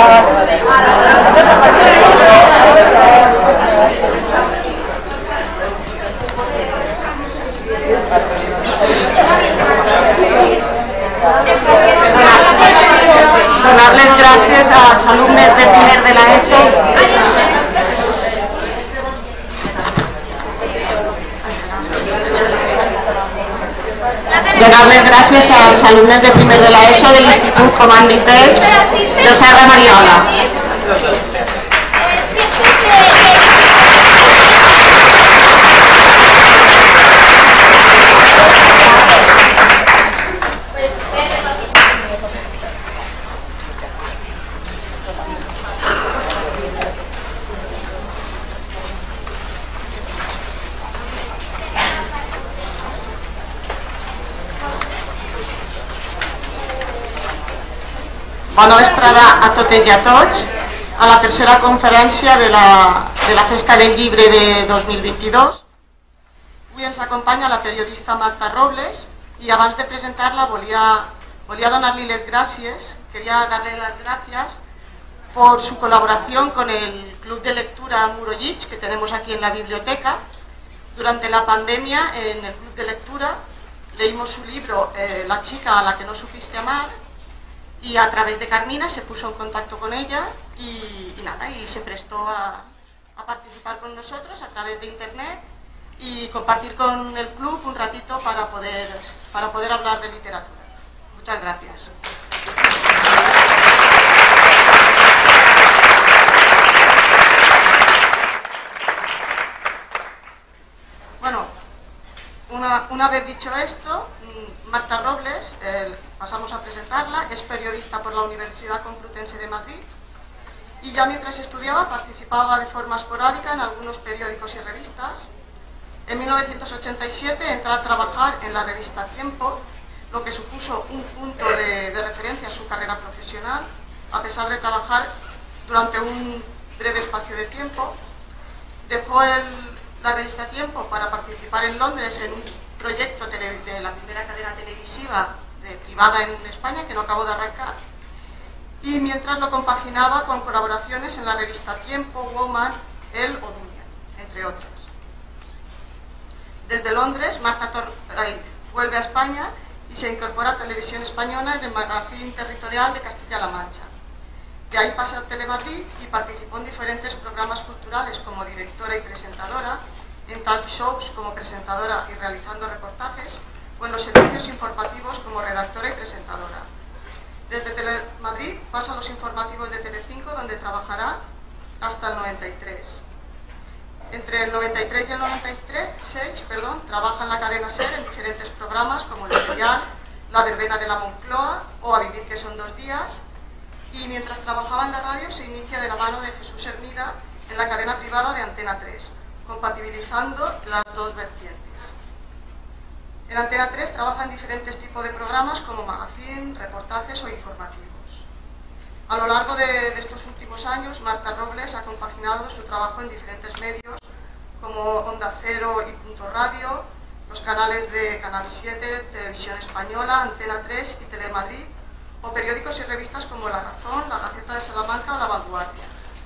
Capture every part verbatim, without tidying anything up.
Donarles gràcies als alumnes de primer de l'ESO. Donarles gràcies als alumnes de primer de l'ESO de l'Institut Comandi Pels del Serra Mariola. Bona vesprada a totes i a tots a la tercera conferència de la, de la Festa del Llibre de dos mil vint-i-dos. Avui ens acompanya la periodista Marta Robles i abans de presentar-la volia, volia donar-li les gràcies, quería darle las gracias por su colaboración con el Club de Lectura Murollich que tenemos aquí en la biblioteca. Durante la pandemia en el Club de Lectura leímos su libro eh, La chica a la que no supiste amar. Y a través de Carmina se puso en contacto con ella y, y nada, y se prestó a, a participar con nosotros a través de internet y compartir con el club un ratito para poder, para poder hablar de literatura. Muchas gracias. Bueno, una, una vez dicho esto, Marta Robles, eh, pasamos a presentarla, es periodista por la Universidad Complutense de Madrid y ya mientras estudiaba participaba de forma esporádica en algunos periódicos y revistas. En mil novecientos ochenta y siete entró a trabajar en la revista Tiempo, lo que supuso un punto de, de referencia a su carrera profesional, a pesar de trabajar durante un breve espacio de tiempo. Dejó el, la revista Tiempo para participar en Londres en un proyecto de la primera cadena televisiva de, privada en España que no acabó de arrancar y mientras lo compaginaba con colaboraciones en la revista Tiempo, Woman, El o Dunia, entre otras. Desde Londres, Marta Tor ay, vuelve a España y se incorpora a Televisión Española en el magazine territorial de Castilla-La Mancha. De ahí pasa a Telemadrid y participó en diferentes programas culturales como directora y presentadora, en talk shows como presentadora y realizando reportajes, o en los servicios informativos como redactora y presentadora. Desde Telemadrid pasa a los informativos de Telecinco, donde trabajará hasta el noventa y tres. Entre el noventa y tres y el noventa y seis, perdón, trabaja en la cadena SER en diferentes programas como El Serial, La Verbena de la Moncloa o A Vivir que son dos días, y mientras trabajaba en la radio se inicia de la mano de Jesús Hermida en la cadena privada de Antena tres, compatibilizando las dos vertientes. En Antena tres trabaja en diferentes tipos de programas como magazine, reportajes o informativos. A lo largo de, de estos últimos años, Marta Robles ha compaginado su trabajo en diferentes medios como Onda Cero y Punto Radio, los canales de Canal siete, Televisión Española, Antena tres y Telemadrid, o periódicos y revistas como La Razón, La Gaceta de Salamanca o La Vanguardia.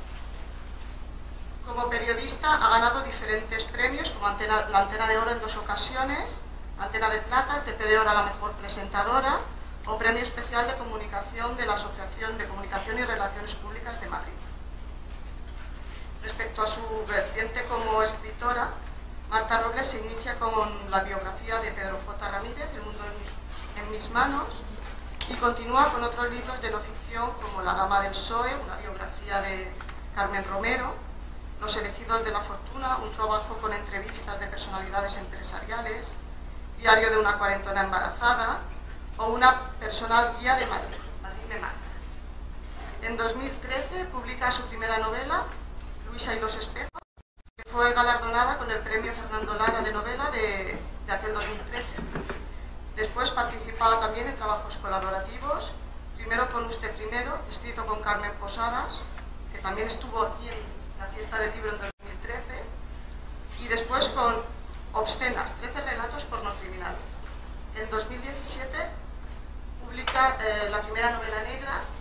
Como periodista ha ganado diferentes premios, como Antena, la Antena de Oro en dos ocasiones, Antena de Plata, T P de Oro a la Mejor Presentadora o Premio Especial de Comunicación de la Asociación de Comunicación y Relaciones Públicas de Madrid. Respecto a su vertiente como escritora, Marta Robles se inicia con la biografía de Pedro J. Ramírez, El mundo en, en mis manos, y continúa con otros libros de no ficción como La dama del P S O E, una biografía de Carmen Romero, Los elegidos de la fortuna, un trabajo con entrevistas de personalidades empresariales, Diario de una cuarentona embarazada o una personal guía de Madrid, Madrid me mata. En dos mil trece publica su primera novela, Luisa y los espejos, que fue galardonada con el premio Fernando Lara de novela de, de aquel dos mil trece. Después participaba también en trabajos colaborativos, primero con Usted Primero, escrito con Carmen Posadas, que también estuvo aquí en la fiesta del libro en dos mil trece, y después con Obscenas, trece relatos pornocriminales. En dos mil diecisiete publica eh, la primera novela negra y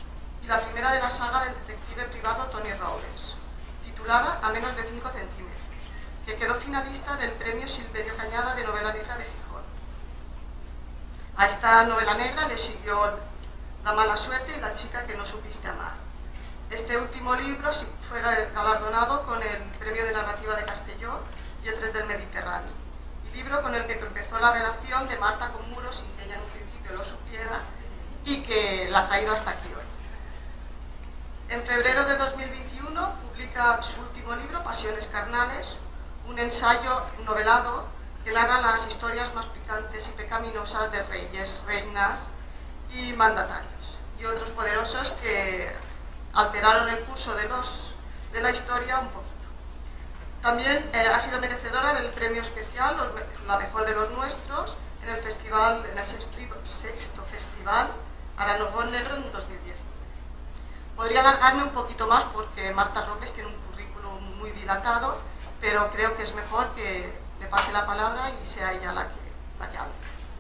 la primera de la saga del detective privado Tony Robles, titulada A menos de cinco centímetros, que quedó finalista del premio Silverio Cañada de novela negra de Gijón. A esta novela negra le siguió La mala suerte y La chica que no supiste amar. Este último libro fue galardonado con el Premio de Narrativa de Castelló y Lletres del Mediterráneo, y libro con el que empezó la relación de Marta con Muro sin que ella en un principio lo supiera y que la ha traído hasta aquí hoy. En febrero de dos mil veintiuno publica su último libro, Pasiones carnales, un ensayo novelado que narra las historias más picantes y pecaminosas de reyes, reinas y mandatarios y otros poderosos que alteraron el curso de, los, de la historia un poquito. También eh, ha sido merecedora del premio especial los, La mejor de los nuestros en el festival, en el sexto, sexto festival Aranogón Negro en dos mil diez. Podría alargarme un poquito más porque Marta Robles tiene un currículum muy dilatado, pero creo que es mejor que le pase la palabra y sea ella la que, la que hable.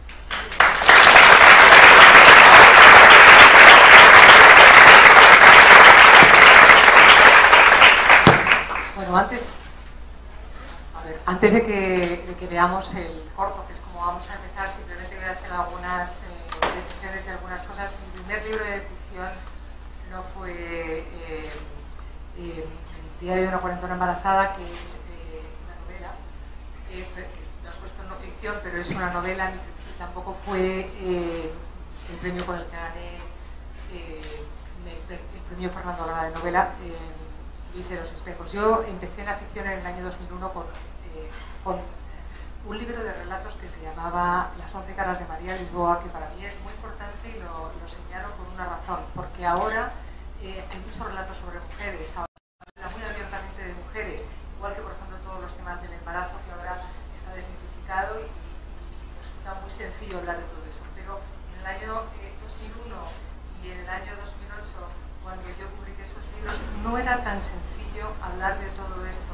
Bueno, antes, a ver, antes de que, de que veamos el corto, que es como vamos a empezar, simplemente voy a hacer algunas eh, decisiones de algunas cosas. Mi primer libro de ficción no fue eh, eh, Diario de una cuarentona embarazada, que es eh, una novela, eh, lo he puesto no ficción, pero es una novela, y tampoco fue eh, el premio con el que gané eh, el, el premio Fernando Lara de novela, eh, Luis de los Espejos. Yo empecé en la ficción en el año dos mil uno con, eh, con un libro de relatos que se llamaba Las once caras de María Lisboa, que para mí es muy importante y lo, lo señalo por una razón, porque ahora eh, hay muchos relatos sobre mujeres, ahora se habla muy abiertamente de mujeres, igual que por ejemplo todos los temas del embarazo, que ahora está desimplificado y, y resulta muy sencillo hablar de todo eso, pero en el año eh, dos mil uno y en el año dos mil ocho, cuando yo publiqué esos libros, no era tan sencillo hablar de todo esto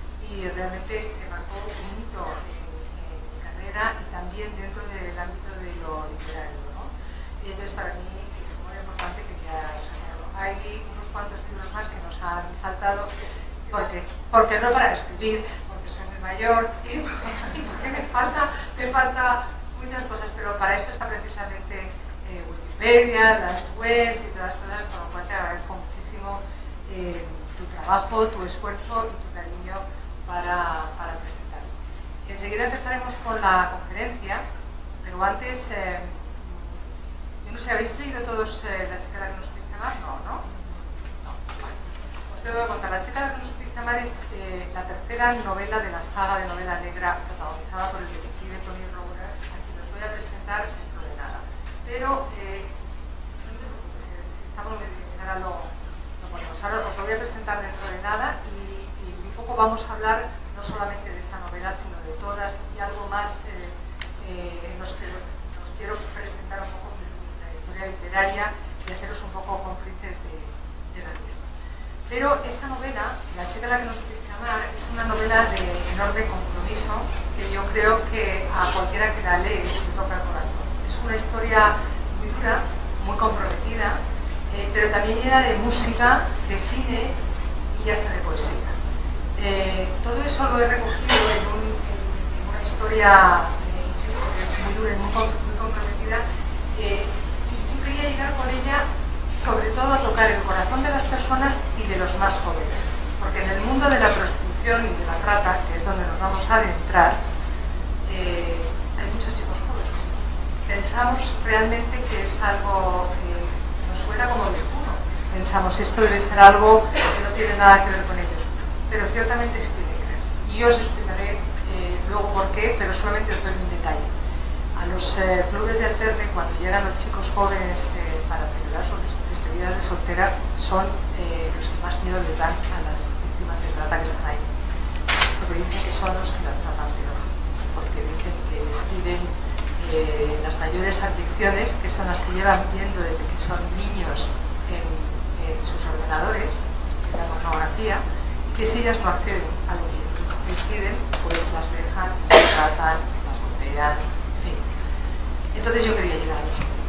y realmente se marcó un hito en, en mi carrera y también dentro del ámbito de lo literario, ¿no? Y entonces para mí es muy importante que ya hay unos cuantos libros más que nos han faltado porque, porque no para escribir, porque soy muy mayor y, y porque me falta, me falta muchas cosas, pero para eso está precisamente eh, Wikipedia, las webs y todas las cosas, con lo cual te agradezco muchísimo eh, tu trabajo, tu esfuerzo y tu cariño para, para presentarlo. Enseguida empezaremos con la conferencia, pero antes, eh, yo no sé, ¿habéis leído todos eh, La chica de la que no supiste amar? No, ¿no? No. Vale. Os tengo que contar. La chica de la que no supiste amar es eh, la tercera novela de la saga de novela negra protagonizada por el detective Tony Robles, a quien os voy a presentar dentro de nada. Pero, eh, no te preocupes, si estamos muy bien, ahora lo, lo ponemos. Ahora os lo voy a presentar dentro de nada y, y un poco vamos a hablar no solamente de esta novela, sino de todas y algo más eh, eh, nos, que, nos quiero presentar un poco de la historia literaria y haceros un poco cómplices de, de la misma. Pero esta novela, La chica a la que no supiste amar, es una novela de enorme compromiso que yo creo que a cualquiera que la lee le toca el corazón. Es una historia muy dura, muy comprometida, eh, pero también llena de música, de cine y hasta de poesía. Eh, todo eso lo he recogido en, un, en, en una historia, eh, insisto, que es muy dura y muy, muy comprometida, eh, y yo quería llegar con ella sobre todo a tocar el corazón de las personas y de los más jóvenes, porque en el mundo de la prostitución y de la trata, que es donde nos vamos a adentrar, eh, hay muchos chicos jóvenes. Pensamos realmente que es algo que nos suena como viejuno. Pensamos, esto debe ser algo que no tiene nada que ver con ellos. Pero ciertamente sí tiene que ver. Y yo os explicaré eh, luego por qué, pero solamente os doy un detalle. A los eh, clubes de alterne, cuando llegan los chicos jóvenes eh, para celebrar sus despedidas de soltera, son eh, los que más miedo les dan a las víctimas de trata que están ahí. Porque dicen que son los que las tratan peor. Porque dicen que les piden eh, las mayores abyecciones, que son las que llevan viendo desde que son niños en, en sus ordenadores, en la pornografía, que si ellas no acceden a lo que les deciden, pues las dejan, las tratan, las golpean, en fin. Entonces yo quería llegar a los jóvenes. Y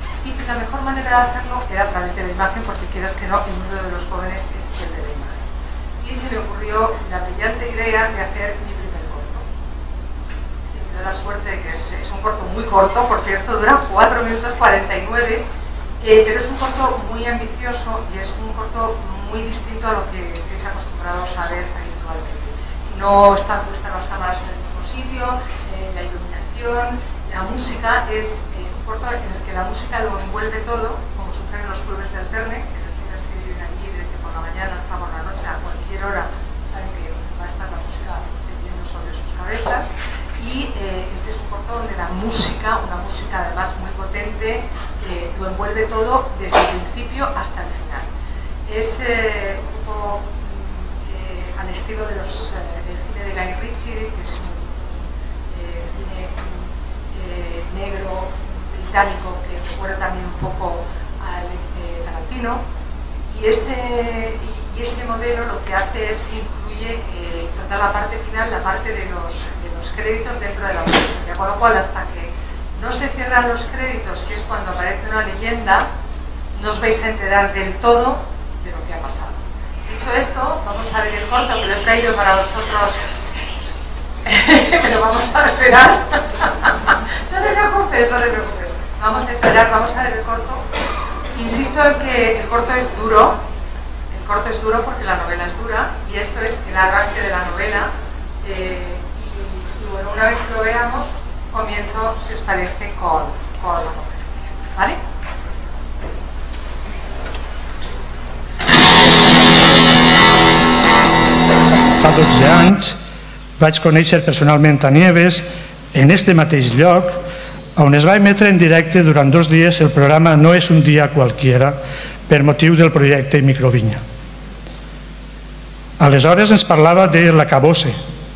la mejor manera de hacerlo era a través de la imagen, porque quieras que no, el mundo de los jóvenes es el de la imagen. Y se me ocurrió la brillante idea de hacer mi primer corto. He tenido la suerte de que es, es un corto muy corto, por cierto, dura cuatro minutos cuarenta y nueve, eh, pero es un corto muy ambicioso y es un corto muy distinto a lo que estáis acostumbrados a ver habitualmente. No están puestas las cámaras en el mismo sitio, eh, la iluminación, la música es eh, un corto en el que la música lo envuelve todo, como sucede en los clubes del Cerne, que los chicos que viven allí desde por la mañana hasta por la noche a cualquier hora saben que va a estar la música tendiendo sobre sus cabezas. Y eh, este es un corto donde la música, una música además muy potente, eh, lo envuelve todo desde el principio hasta el final. Es eh, un poco eh, al estilo de los, eh, del cine de Guy Ritchie, que es un eh, cine eh, negro británico que recuerda también un poco al eh, Tarantino, y ese, y, y ese modelo lo que hace es que incluye eh, toda la parte final, la parte de los, de los créditos dentro de la música, con lo cual hasta que no se cierran los créditos, que es cuando aparece una leyenda, no os vais a enterar del todo de lo que ha pasado. Dicho esto, vamos a ver el corto que lo he traído para vosotros. Pero vamos a esperar. No te preocupes, no te preocupes. Vamos a esperar, vamos a ver el corto. Insisto en que el corto es duro. El corto es duro porque la novela es dura, y esto es el arranque de la novela. Eh, y, y bueno, una vez que lo veamos, comienzo, si os parece, con, con la conferencia. ¿Vale? Fa dotze anys vaig conèixer personalment a Nieves en este mateix lloc, on es va emetre en directe durant dos dies el programa No és un dia qualquiera, per motiu del projecte Microvinya. Aleshores ens parlava de l'Acabose.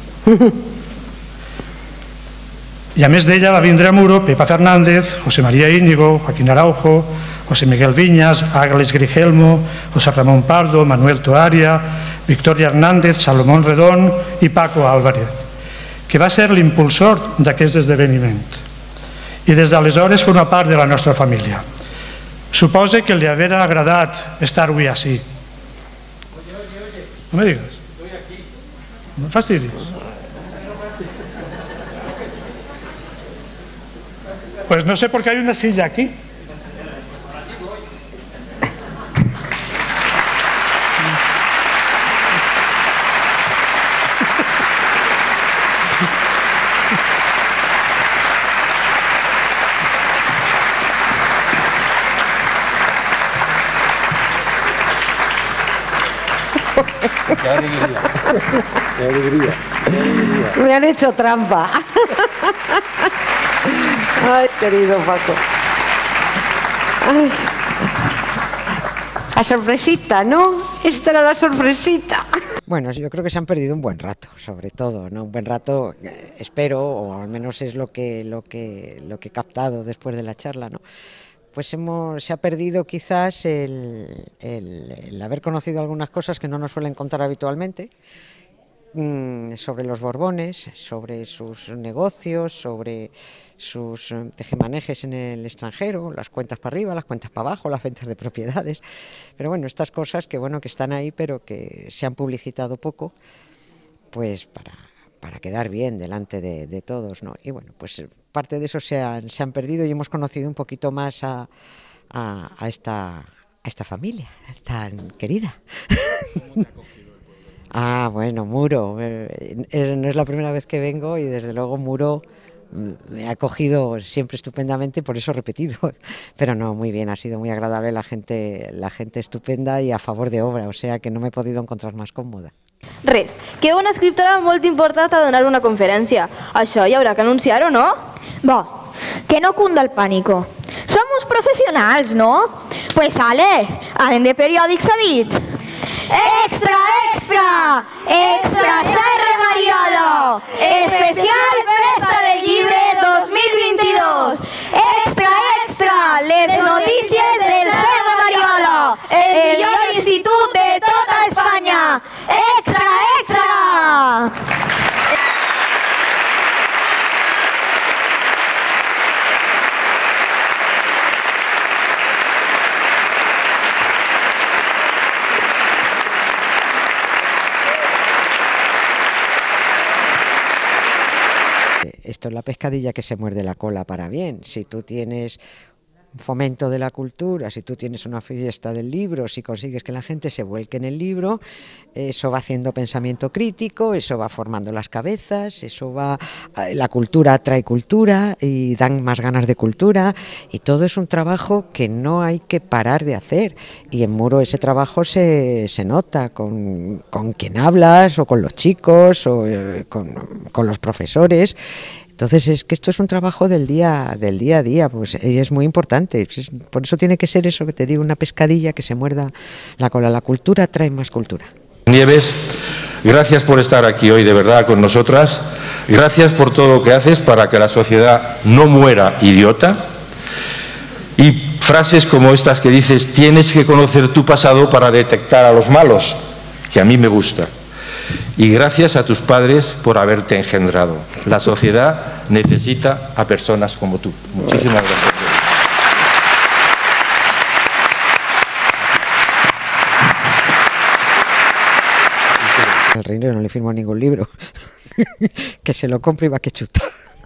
I a més d'ella va vindre a Muro Pepa Fernández, José María Íñigo, Joaquín Araujo, José Miguel Viñas, Ágales Grigelmo, José Ramón Pardo, Manuel Toaria, Victoria Hernández, Salomón Redón i Paco Álvarez, que va ser l'impulsor d'aquest esdeveniment. I des d'aleshores forma part de la nostra família. Supose que li haurà agradat estar avui així. No me digas. No fastidis. Pues no sé por qué hay una silla aquí. Qué alegría. Qué alegría. Qué alegría. Me han hecho trampa. Ay, querido Paco. Ay. La sorpresita, ¿no? Esta era la sorpresita. Bueno, yo creo que se han perdido un buen rato, sobre todo, ¿no? Un buen rato, eh, espero, o al menos es lo que, lo que, lo que he captado después de la charla, ¿no? Pues hemos, se ha perdido quizás el, el, el haber conocido algunas cosas que no nos suelen contar habitualmente, sobre los Borbones, sobre sus negocios, sobre sus tejemanejes en el extranjero, las cuentas para arriba, las cuentas para abajo, las ventas de propiedades. Pero bueno, estas cosas que bueno que están ahí, pero que se han publicitado poco, pues para, para quedar bien delante de, de todos, ¿no? Y bueno, pues parte de eso se han, se han perdido y hemos conocido un poquito más a, a, a, esta, a esta familia tan querida. Ah, bueno, Muro, eh, no es la primera vez que vengo y desde luego Muro me ha acogido siempre estupendamente, por eso he repetido, pero no, muy bien, ha sido muy agradable, la gente, la gente estupenda y a favor de obra, o sea que no me he podido encontrar más còmoda. Res, que una escriptora molt important a donar una conferència. Això hi haurà que anunciar-ho, no? Va, que no cunda el pánico. Somos profesionals, ¿no? Pues sale, alguien de periòdics ha dit. ¡Extra, extra! ¡Extra Serra Mariola! ¡Especial Festa del Llibre dos mil veintidós! ¡Extra, extra! Les notícies del Serra Mariola! El millor institut de tota Espanya! ¡Extra, extra! esto es la pescadilla que se muerde la cola para bien. Si tú tienes fomento de la cultura, si tú tienes una fiesta del libro, si consigues que la gente se vuelque en el libro, eso va haciendo pensamiento crítico, eso va formando las cabezas, eso va, la cultura trae cultura y dan más ganas de cultura, y todo es un trabajo que no hay que parar de hacer, y en Muro ese trabajo se, se nota con, con quien hablas, o con los chicos, o eh, con, con los profesores. Entonces es que esto es un trabajo del día, del día a día, pues y es muy importante. Por eso tiene que ser eso que te digo, una pescadilla que se muerda la cola. La cultura trae más cultura. Nieves, gracias por estar aquí hoy de verdad con nosotras. Gracias por todo lo que haces para que la sociedad no muera idiota. Y frases como estas que dices, tienes que conocer tu pasado para detectar a los malos, que a mí me gusta. Y gracias a tus padres por haberte engendrado. La sociedad necesita a personas como tú. Muchísimas gracias. Al Reinero no le firmo ningún libro. Que se lo compre y va que chuta.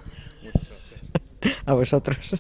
A vosotros.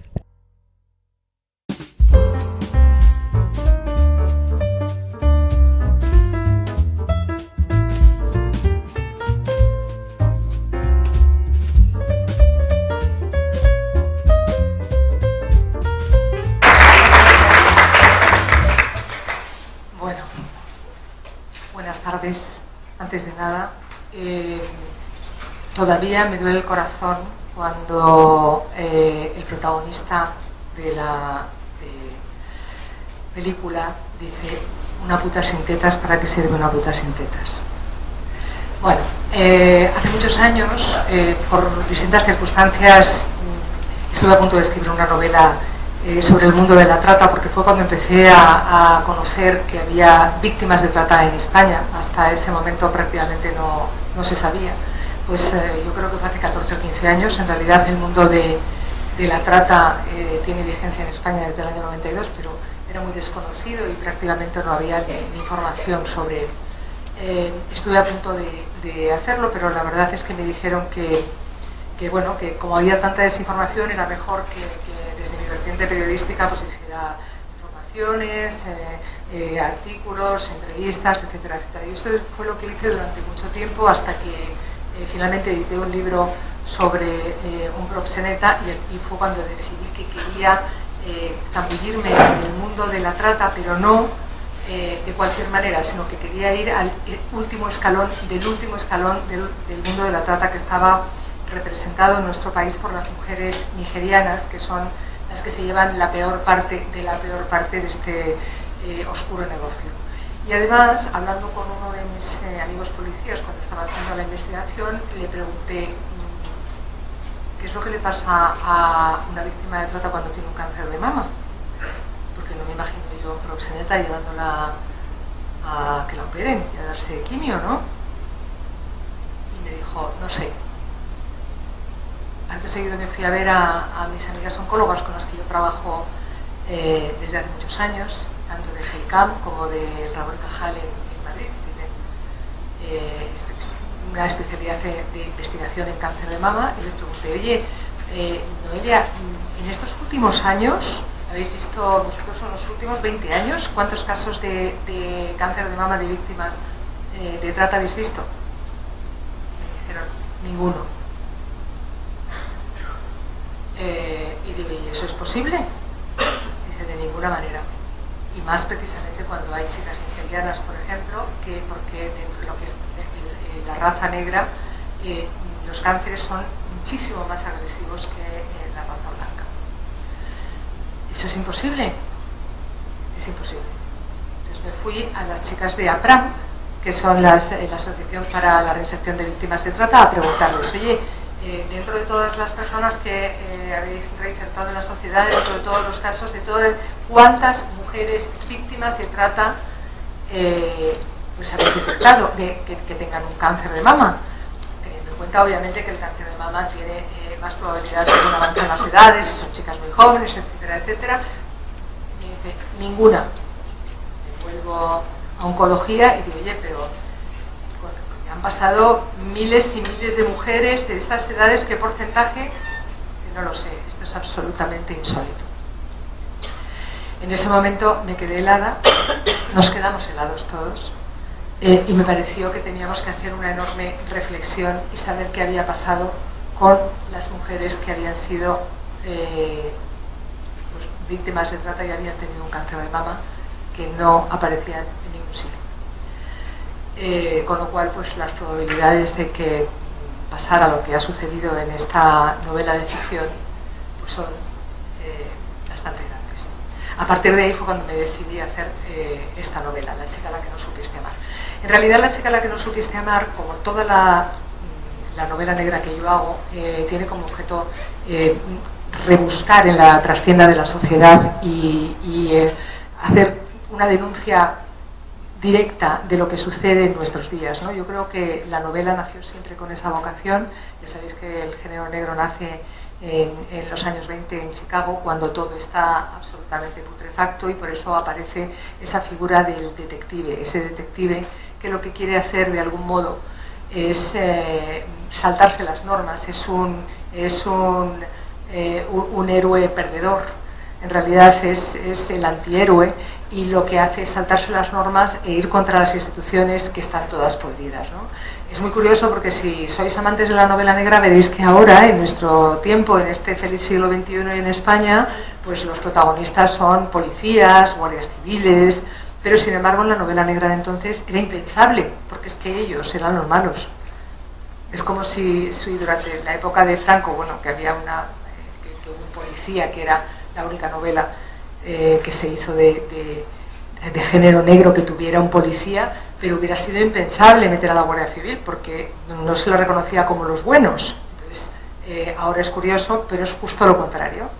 Antes de nada, eh, todavía me duele el corazón cuando eh, el protagonista de la eh, película dice una puta sin tetas, ¿para qué sirve una puta sin tetas? Bueno, eh, hace muchos años, eh, por distintas circunstancias, estuve a punto de escribir una novela Eh, sobre el mundo de la trata, porque fue cuando empecé a, a conocer que había víctimas de trata en España. Hasta ese momento prácticamente no, no se sabía. Pues eh, yo creo que fue hace catorce o quince años. En realidad el mundo de, de la trata eh, tiene vigencia en España desde el año noventa y dos, pero era muy desconocido y prácticamente no había ni, ni información sobre él. Eh, estuve a punto de, de hacerlo, pero la verdad es que me dijeron que, que, bueno, que como había tanta desinformación era mejor que, que desde mi vertiente periodística pues hiciera informaciones, eh, eh, artículos, entrevistas, etcétera, etcétera. Y eso fue lo que hice durante mucho tiempo hasta que eh, finalmente edité un libro sobre eh, un proxeneta y, y fue cuando decidí que quería eh, zambullirme en el mundo de la trata, pero no eh, de cualquier manera, sino que quería ir al último escalón, del último escalón del, del mundo de la trata que estaba representado en nuestro país por las mujeres nigerianas, que son las que se llevan la peor parte de la peor parte de este eh, oscuro negocio. Y además, hablando con uno de mis eh, amigos policías cuando estaba haciendo la investigación, le pregunté qué es lo que le pasa a una víctima de trata cuando tiene un cáncer de mama, porque no me imagino yo proxeneta llevándola a que la operen y a darse quimio, ¿no? Y me dijo, no sé. Acto seguido me fui a ver a, a mis amigas oncólogas con las que yo trabajo eh, desde hace muchos años, tanto de G I C A M como de Ramón y Cajal en, en Madrid, que tienen eh, una especialidad de, de investigación en cáncer de mama, y les pregunté, oye, eh, Noelia, en estos últimos años, ¿habéis visto vosotros en los últimos veinte años cuántos casos de, de cáncer de mama de víctimas eh, de trata habéis visto? Me dijeron, ninguno. Eh, y digo, ¿y eso es posible? Dice, de ninguna manera. Y más precisamente cuando hay chicas nigerianas, por ejemplo, que porque dentro de lo que es eh, la raza negra, eh, los cánceres son muchísimo más agresivos que eh, la raza blanca. ¿Eso es imposible? Es imposible. Entonces me fui a las chicas de APRAM, que son las, eh, la Asociación para la Reinserción de Víctimas de Trata, a preguntarles, oye, Eh, dentro de todas las personas que eh, habéis reinsertado en la sociedad, dentro de todos los casos, de todas, ¿cuántas mujeres víctimas de trata eh, pues habéis detectado de, que, que tengan un cáncer de mama? Teniendo en cuenta, obviamente, que el cáncer de mama tiene eh, más probabilidades de un avance en las edades, y son chicas muy jóvenes, etcétera, etcétera. Me dice, ninguna. Me vuelvo a oncología y digo, oye, pero han pasado miles y miles de mujeres de estas edades. ¿Qué porcentaje? No lo sé, esto es absolutamente insólito. En ese momento me quedé helada, nos quedamos helados todos, eh, y me pareció que teníamos que hacer una enorme reflexión y saber qué había pasado con las mujeres que habían sido eh, pues, víctimas de trata y habían tenido un cáncer de mama que no aparecían en ningún sitio. Eh, con lo cual, pues las probabilidades de que pasara lo que ha sucedido en esta novela de ficción pues son eh, bastante grandes. A partir de ahí fue cuando me decidí a hacer eh, esta novela, La chica a la que no supiste amar. En realidad, La chica a la que no supiste amar, como toda la, la novela negra que yo hago, eh, tiene como objeto eh, rebuscar en la trastienda de la sociedad y, y eh, hacer una denuncia directa de lo que sucede en nuestros días, ¿no? Yo creo que la novela nació siempre con esa vocación. Ya sabéis que el género negro nace en, en los años veinte en Chicago, cuando todo está absolutamente putrefacto, y por eso aparece esa figura del detective, ese detective que lo que quiere hacer de algún modo es eh, saltarse las normas, es un, es un, eh, un, un héroe perdedor. En realidad es, es el antihéroe, y lo que hace es saltarse las normas e ir contra las instituciones que están todas podridas, ¿no? Es muy curioso porque si sois amantes de la novela negra veréis que ahora, en nuestro tiempo, en este feliz siglo veintiuno y en España, pues los protagonistas son policías, guardias civiles, pero sin embargo en la novela negra de entonces era impensable, porque es que ellos eran los malos. Es como si, si durante la época de Franco, bueno, que había una, que, que un policía que era la única novela eh, que se hizo de, de, de género negro que tuviera un policía, pero hubiera sido impensable meter a la Guardia Civil porque no se lo reconocía como los buenos. Entonces, eh, ahora es curioso, pero es justo lo contrario.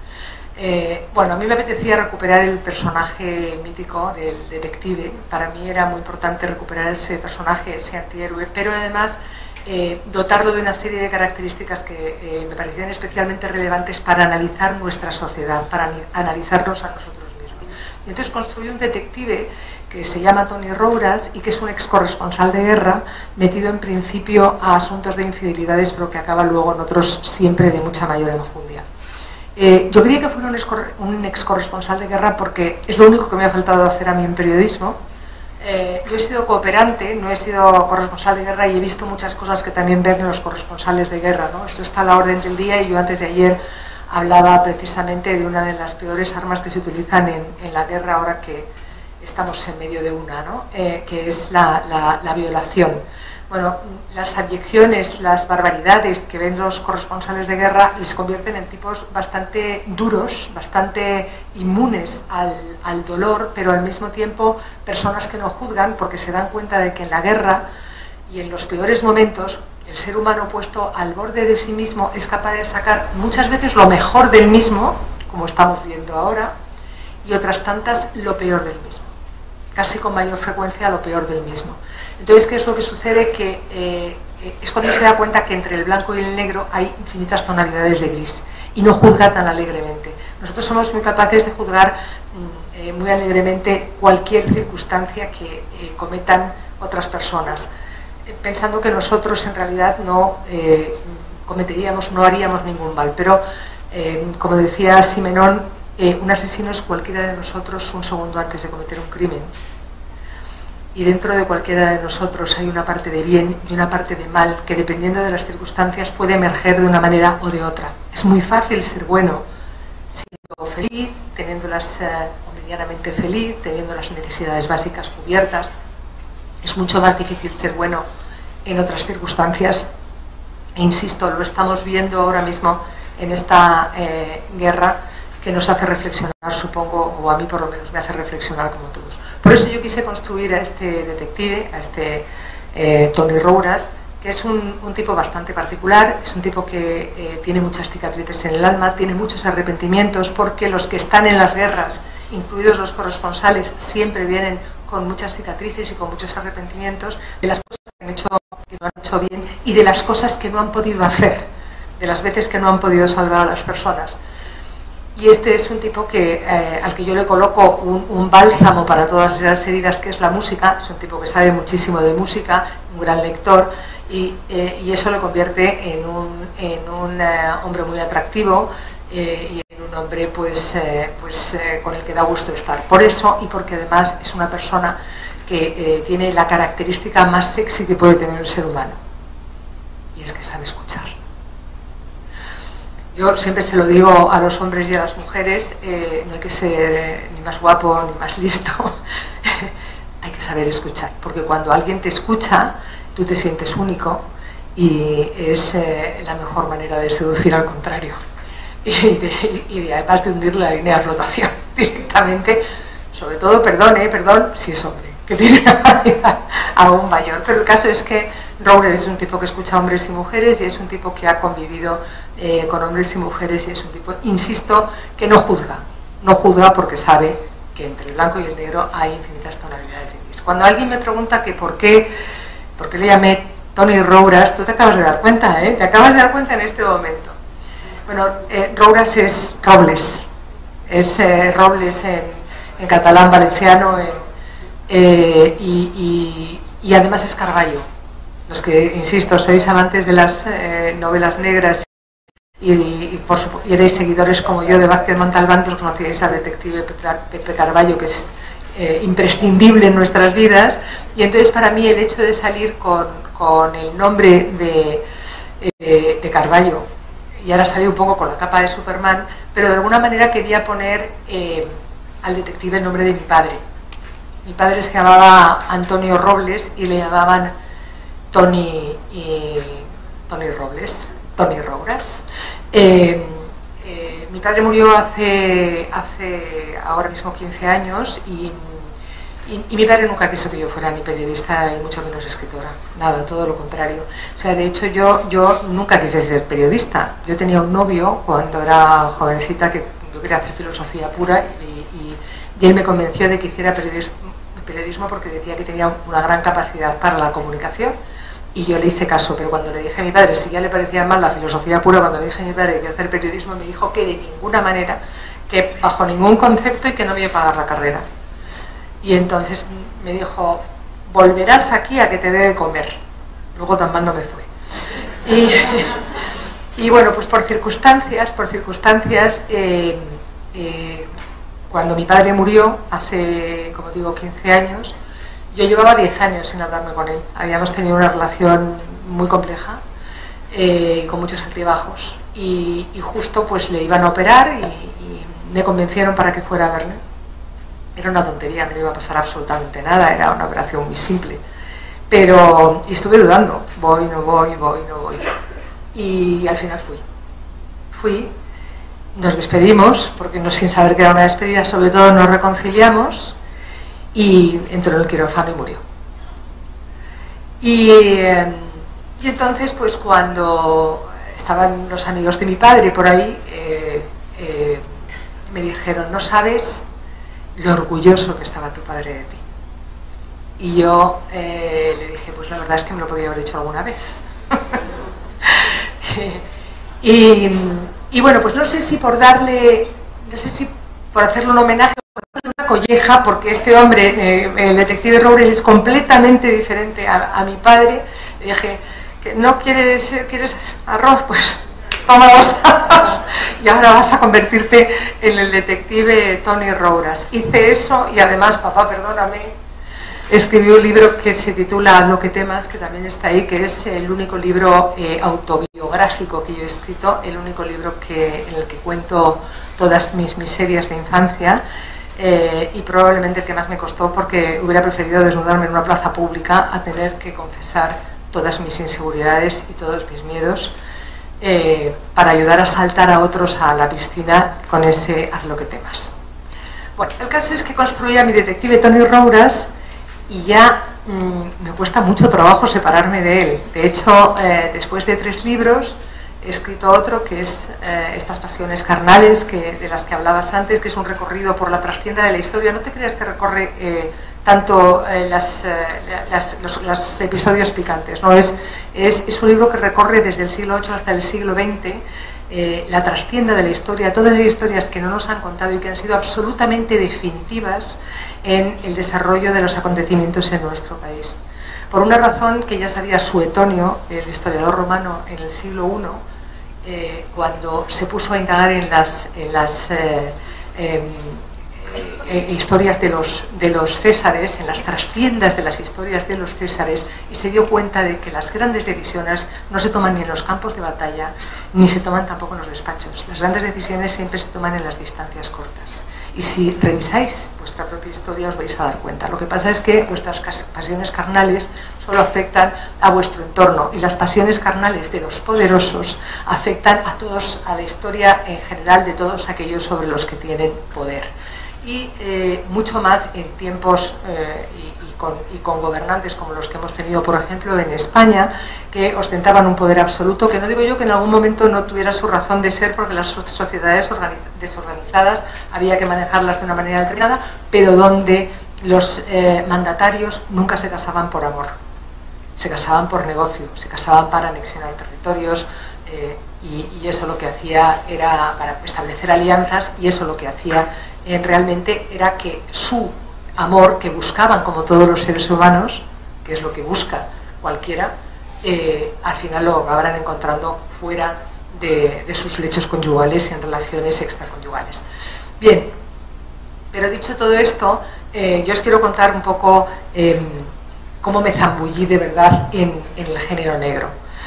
Eh, bueno, a mí me apetecía recuperar el personaje mítico del detective. Para mí era muy importante recuperar ese personaje, ese antihéroe, pero además Eh, dotarlo de una serie de características que eh, me parecían especialmente relevantes para analizar nuestra sociedad, para analizarnos a nosotros mismos. Y entonces construí un detective que se llama Tony Rouras y que es un ex corresponsal de guerra metido en principio a asuntos de infidelidades, pero que acaba luego en otros siempre de mucha mayor enjundia. Eh, yo quería que fuera un ex corresponsal de guerra porque es lo único que me ha faltado hacer a mí en periodismo. Eh, yo he sido cooperante, no he sido corresponsal de guerra, y he visto muchas cosas que también ven los corresponsales de guerra, ¿no? Esto está a la orden del día, y yo antes de ayer hablaba precisamente de una de las peores armas que se utilizan en, en la guerra ahora que estamos en medio de una, ¿no? Eh, que es la, la, la violación. Bueno, las abyecciones, las barbaridades que ven los corresponsales de guerra les convierten en tipos bastante duros, bastante inmunes al, al dolor, pero al mismo tiempo personas que no juzgan porque se dan cuenta de que en la guerra y en los peores momentos el ser humano puesto al borde de sí mismo es capaz de sacar muchas veces lo mejor del mismo, como estamos viendo ahora, y otras tantas lo peor del mismo, casi con mayor frecuencia lo peor del mismo. Entonces, ¿qué es lo que sucede? Que eh, es cuando se da cuenta que entre el blanco y el negro hay infinitas tonalidades de gris, y no juzga tan alegremente. Nosotros somos muy capaces de juzgar eh, muy alegremente cualquier circunstancia que eh, cometan otras personas, eh, pensando que nosotros en realidad no eh, cometeríamos, no haríamos ningún mal. Pero, eh, como decía Simenón, eh, un asesino es cualquiera de nosotros un segundo antes de cometer un crimen. Y dentro de cualquiera de nosotros hay una parte de bien y una parte de mal que, dependiendo de las circunstancias, puede emerger de una manera o de otra. Es muy fácil ser bueno siendo feliz, teniéndolas eh, medianamente feliz, teniendo las necesidades básicas cubiertas. Es mucho más difícil ser bueno en otras circunstancias. E insisto, lo estamos viendo ahora mismo en esta eh, guerra, que nos hace reflexionar, supongo, o a mí por lo menos me hace reflexionar como todos. Por eso yo quise construir a este detective, a este eh, Tony Rouras, que es un, un tipo bastante particular, es un tipo que eh, tiene muchas cicatrices en el alma, tiene muchos arrepentimientos, porque los que están en las guerras, incluidos los corresponsales, siempre vienen con muchas cicatrices y con muchos arrepentimientos de las cosas que han hecho, que no han hecho bien, y de las cosas que no han podido hacer, de las veces que no han podido salvar a las personas. Y este es un tipo que, eh, al que yo le coloco un, un bálsamo para todas esas heridas, que es la música. Es un tipo que sabe muchísimo de música, un gran lector, y, eh, y eso lo convierte en un, en un eh, hombre muy atractivo eh, y en un hombre pues, eh, pues, eh, con el que da gusto estar. Por eso, y porque además es una persona que eh, tiene la característica más sexy que puede tener un ser humano, y es que sabe escuchar. Yo siempre se lo digo a los hombres y a las mujeres, eh, no hay que ser eh, ni más guapo ni más listo, hay que saber escuchar, porque cuando alguien te escucha, tú te sientes único y es eh, la mejor manera de seducir al contrario y de, y de además de hundir la línea de flotación directamente, sobre todo, perdón, eh, perdón, si es hombre, que tiene una calidad aún mayor, pero el caso es que Roures es un tipo que escucha a hombres y mujeres y es un tipo que ha convivido eh, con hombres y mujeres y es un tipo, insisto, que no juzga, no juzga porque sabe que entre el blanco y el negro hay infinitas tonalidades de gris. Cuando alguien me pregunta que por qué, por qué le llamé Toni Roures, tú te acabas de dar cuenta, ¿eh? Te acabas de dar cuenta en este momento. Bueno, eh, Roures es Robles, es eh, Robles en, en catalán, valenciano, en, eh, y, y, y además es Carballo. Los que, insisto, sois amantes de las eh, novelas negras y, y, por supuesto, y erais seguidores como yo de Vázquez Montalbán, pues conocíais al detective Pepe Carballo, que es eh, imprescindible en nuestras vidas, y entonces para mí el hecho de salir con, con el nombre de, eh, de Carballo, y ahora salí un poco con la capa de Superman, pero de alguna manera quería poner eh, al detective el nombre de mi padre. Mi padre se llamaba Antonio Robles y le llamaban Toni, y Toni Robles, Toni Roures. Eh, eh, mi padre murió hace, hace ahora mismo quince años y, y, y mi padre nunca quiso que yo fuera ni periodista y mucho menos escritora, nada, todo lo contrario. O sea, de hecho yo, yo nunca quise ser periodista. Yo tenía un novio cuando era jovencita que yo quería hacer filosofía pura y, y, y él me convenció de que hiciera periodismo, periodismo porque decía que tenía una gran capacidad para la comunicación. Y yo le hice caso, pero cuando le dije a mi padre si ya le parecía mal la filosofía pura, cuando le dije a mi padre que hacer periodismo, me dijo que de ninguna manera, que bajo ningún concepto y que no me iba a pagar la carrera. Y entonces me dijo, volverás aquí a que te dé de comer. Luego tan mal no me fue. Y, y bueno, pues por circunstancias, por circunstancias, eh, eh, cuando mi padre murió, hace, como digo, quince años, yo llevaba diez años sin hablarme con él. Habíamos tenido una relación muy compleja, eh, con muchos altibajos. Y, y justo pues le iban a operar y, y me convencieron para que fuera a verme. Era una tontería, no le iba a pasar absolutamente nada, era una operación muy simple. Pero y estuve dudando, voy, no voy, voy, no voy. Y al final fui. Fui, nos despedimos, porque no, sin saber que era una despedida, sobre todo nos reconciliamos. Y entró en el quirófano y murió. Y, eh, y entonces, pues cuando estaban los amigos de mi padre por ahí, eh, eh, me dijeron, no sabes lo orgulloso que estaba tu padre de ti. Y yo eh, le dije, pues la verdad es que me lo podía haber dicho alguna vez. y, y bueno, pues no sé si por darle, no sé si por hacerle un homenaje, una colleja, porque este hombre, eh, el detective Roures, es completamente diferente a, a mi padre. Le dije, que no quieres, quieres arroz, pues toma dos tazas y ahora vas a convertirte en el detective Toni Roures. Hice eso y además, papá, perdóname, escribí un libro que se titula Lo que temas, que también está ahí, que es el único libro eh, autobiográfico que yo he escrito, el único libro que, en el que cuento todas mis miserias de infancia. Eh, y probablemente el que más me costó, porque hubiera preferido desnudarme en una plaza pública a tener que confesar todas mis inseguridades y todos mis miedos eh, para ayudar a saltar a otros a la piscina con ese haz lo que temas. Bueno, el caso es que construí a mi detective Toni Roures y ya mmm, me cuesta mucho trabajo separarme de él. De hecho, eh, después de tres libros he escrito otro que es eh, Estas pasiones carnales, que, de las que hablabas antes, que es un recorrido por la trastienda de la historia. No te creas que recorre eh, tanto eh, las, eh, las, los, los episodios picantes, ¿no? Es, es, es un libro que recorre desde el siglo ocho hasta el siglo veinte eh, la trastienda de la historia, todas las historias que no nos han contado y que han sido absolutamente definitivas en el desarrollo de los acontecimientos en nuestro país. Por una razón que ya sabía Suetonio, el historiador romano, en el siglo primero, eh, cuando se puso a indagar en las, en las eh, eh, eh, historias de los, de los césares, en las trastiendas de las historias de los césares, y se dio cuenta de que las grandes decisiones no se toman ni en los campos de batalla, ni se toman tampoco en los despachos. Las grandes decisiones siempre se toman en las distancias cortas. Y si revisáis vuestra propia historia os vais a dar cuenta. Lo que pasa es que vuestras pasiones carnales solo afectan a vuestro entorno, y las pasiones carnales de los poderosos afectan a todos, a la historia en general de todos aquellos sobre los que tienen poder. Y eh, mucho más en tiempos eh, y, y, con, y con gobernantes como los que hemos tenido, por ejemplo, en España, que ostentaban un poder absoluto, que no digo yo que en algún momento no tuviera su razón de ser, porque las sociedades desorganizadas había que manejarlas de una manera determinada, pero donde los eh, mandatarios nunca se casaban por amor, se casaban por negocio, se casaban para anexionar territorios, eh, y, y eso lo que hacía era para establecer alianzas, y eso lo que hacía eh, realmente era que su amor, que buscaban como todos los seres humanos, que es lo que busca cualquiera, eh, al final lo acabarán encontrando fuera de, de sus lechos conyugales y en relaciones extraconyugales. Bien, pero dicho todo esto, eh, yo os quiero contar un poco eh, cómo me zambullí de verdad en, en el género negro.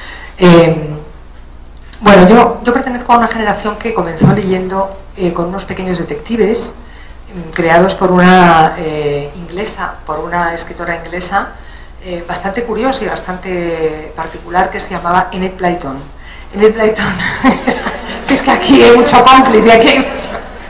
Eh, bueno, yo, yo pertenezco a una generación que comenzó leyendo eh, con unos pequeños detectives eh, creados por una eh, inglesa, por una escritora inglesa eh, bastante curiosa y bastante particular, que se llamaba Enid Blyton. Enid Blyton, si es que aquí hay mucho cómplice, aquí hay mucho...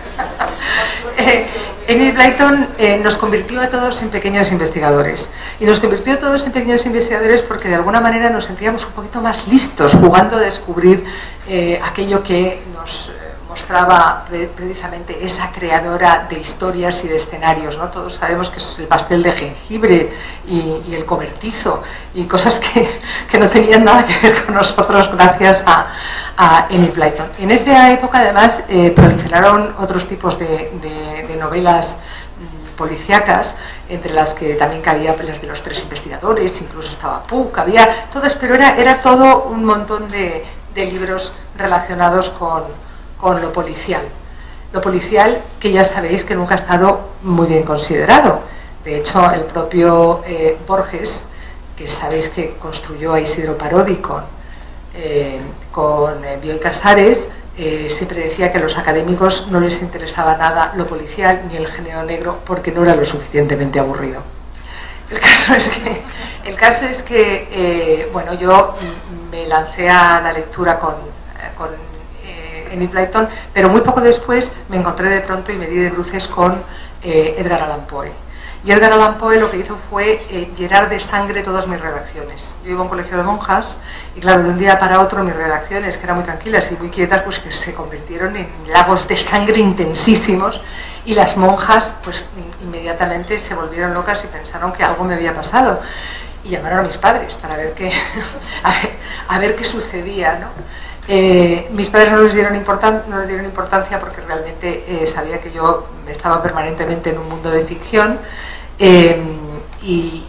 eh, Enid Blyton eh, nos convirtió a todos en pequeños investigadores, y nos convirtió a todos en pequeños investigadores porque de alguna manera nos sentíamos un poquito más listos jugando a descubrir eh, aquello que nos eh, mostraba pre precisamente esa creadora de historias y de escenarios, ¿no? Todos sabemos que es el pastel de jengibre y, y el cobertizo y cosas que, que no tenían nada que ver con nosotros gracias a, a Enid Blyton. En esa época además eh, proliferaron otros tipos de, de, de novelas mm, policíacas, entre las que también cabía las de los tres investigadores, incluso estaba Puck, había todas, pero era, era todo un montón de, de libros relacionados con, con lo policial. Lo policial que ya sabéis que nunca ha estado muy bien considerado. De hecho, el propio eh, Borges, que sabéis que construyó a Isidro Parodi con, eh, con eh, Bioy Casares, eh, siempre decía que a los académicos no les interesaba nada lo policial ni el género negro porque no era lo suficientemente aburrido. El caso es que, el caso es que eh, bueno, yo me lancé a la lectura con, con eh, Enid Blyton, pero muy poco después me encontré de pronto y me di de bruces con eh, Edgar Allan Poe. Y Edgar Allan Poe lo que hizo fue eh, llenar de sangre todas mis redacciones. Yo iba a un colegio de monjas y claro, de un día para otro mis redacciones, que eran muy tranquilas y muy quietas, pues que se convirtieron en lagos de sangre intensísimos, y las monjas pues inmediatamente se volvieron locas y pensaron que algo me había pasado y llamaron a mis padres para ver qué, a ver, a ver qué sucedía, ¿no? Eh, mis padres no les dieron, importan no les dieron importancia porque realmente eh, sabía que yo estaba permanentemente en un mundo de ficción. Eh, y,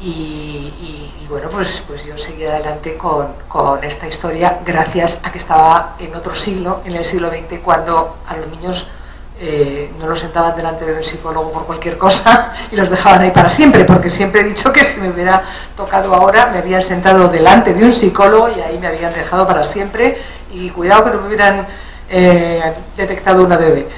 y, y, y bueno, pues, pues yo seguí adelante con, con esta historia gracias a que estaba en otro siglo, en el siglo veinte, cuando a los niños eh, no los sentaban delante de un psicólogo por cualquier cosa y los dejaban ahí para siempre, porque siempre he dicho que si me hubiera tocado ahora me habían sentado delante de un psicólogo y ahí me habían dejado para siempre, y cuidado que no me hubieran eh, detectado una D D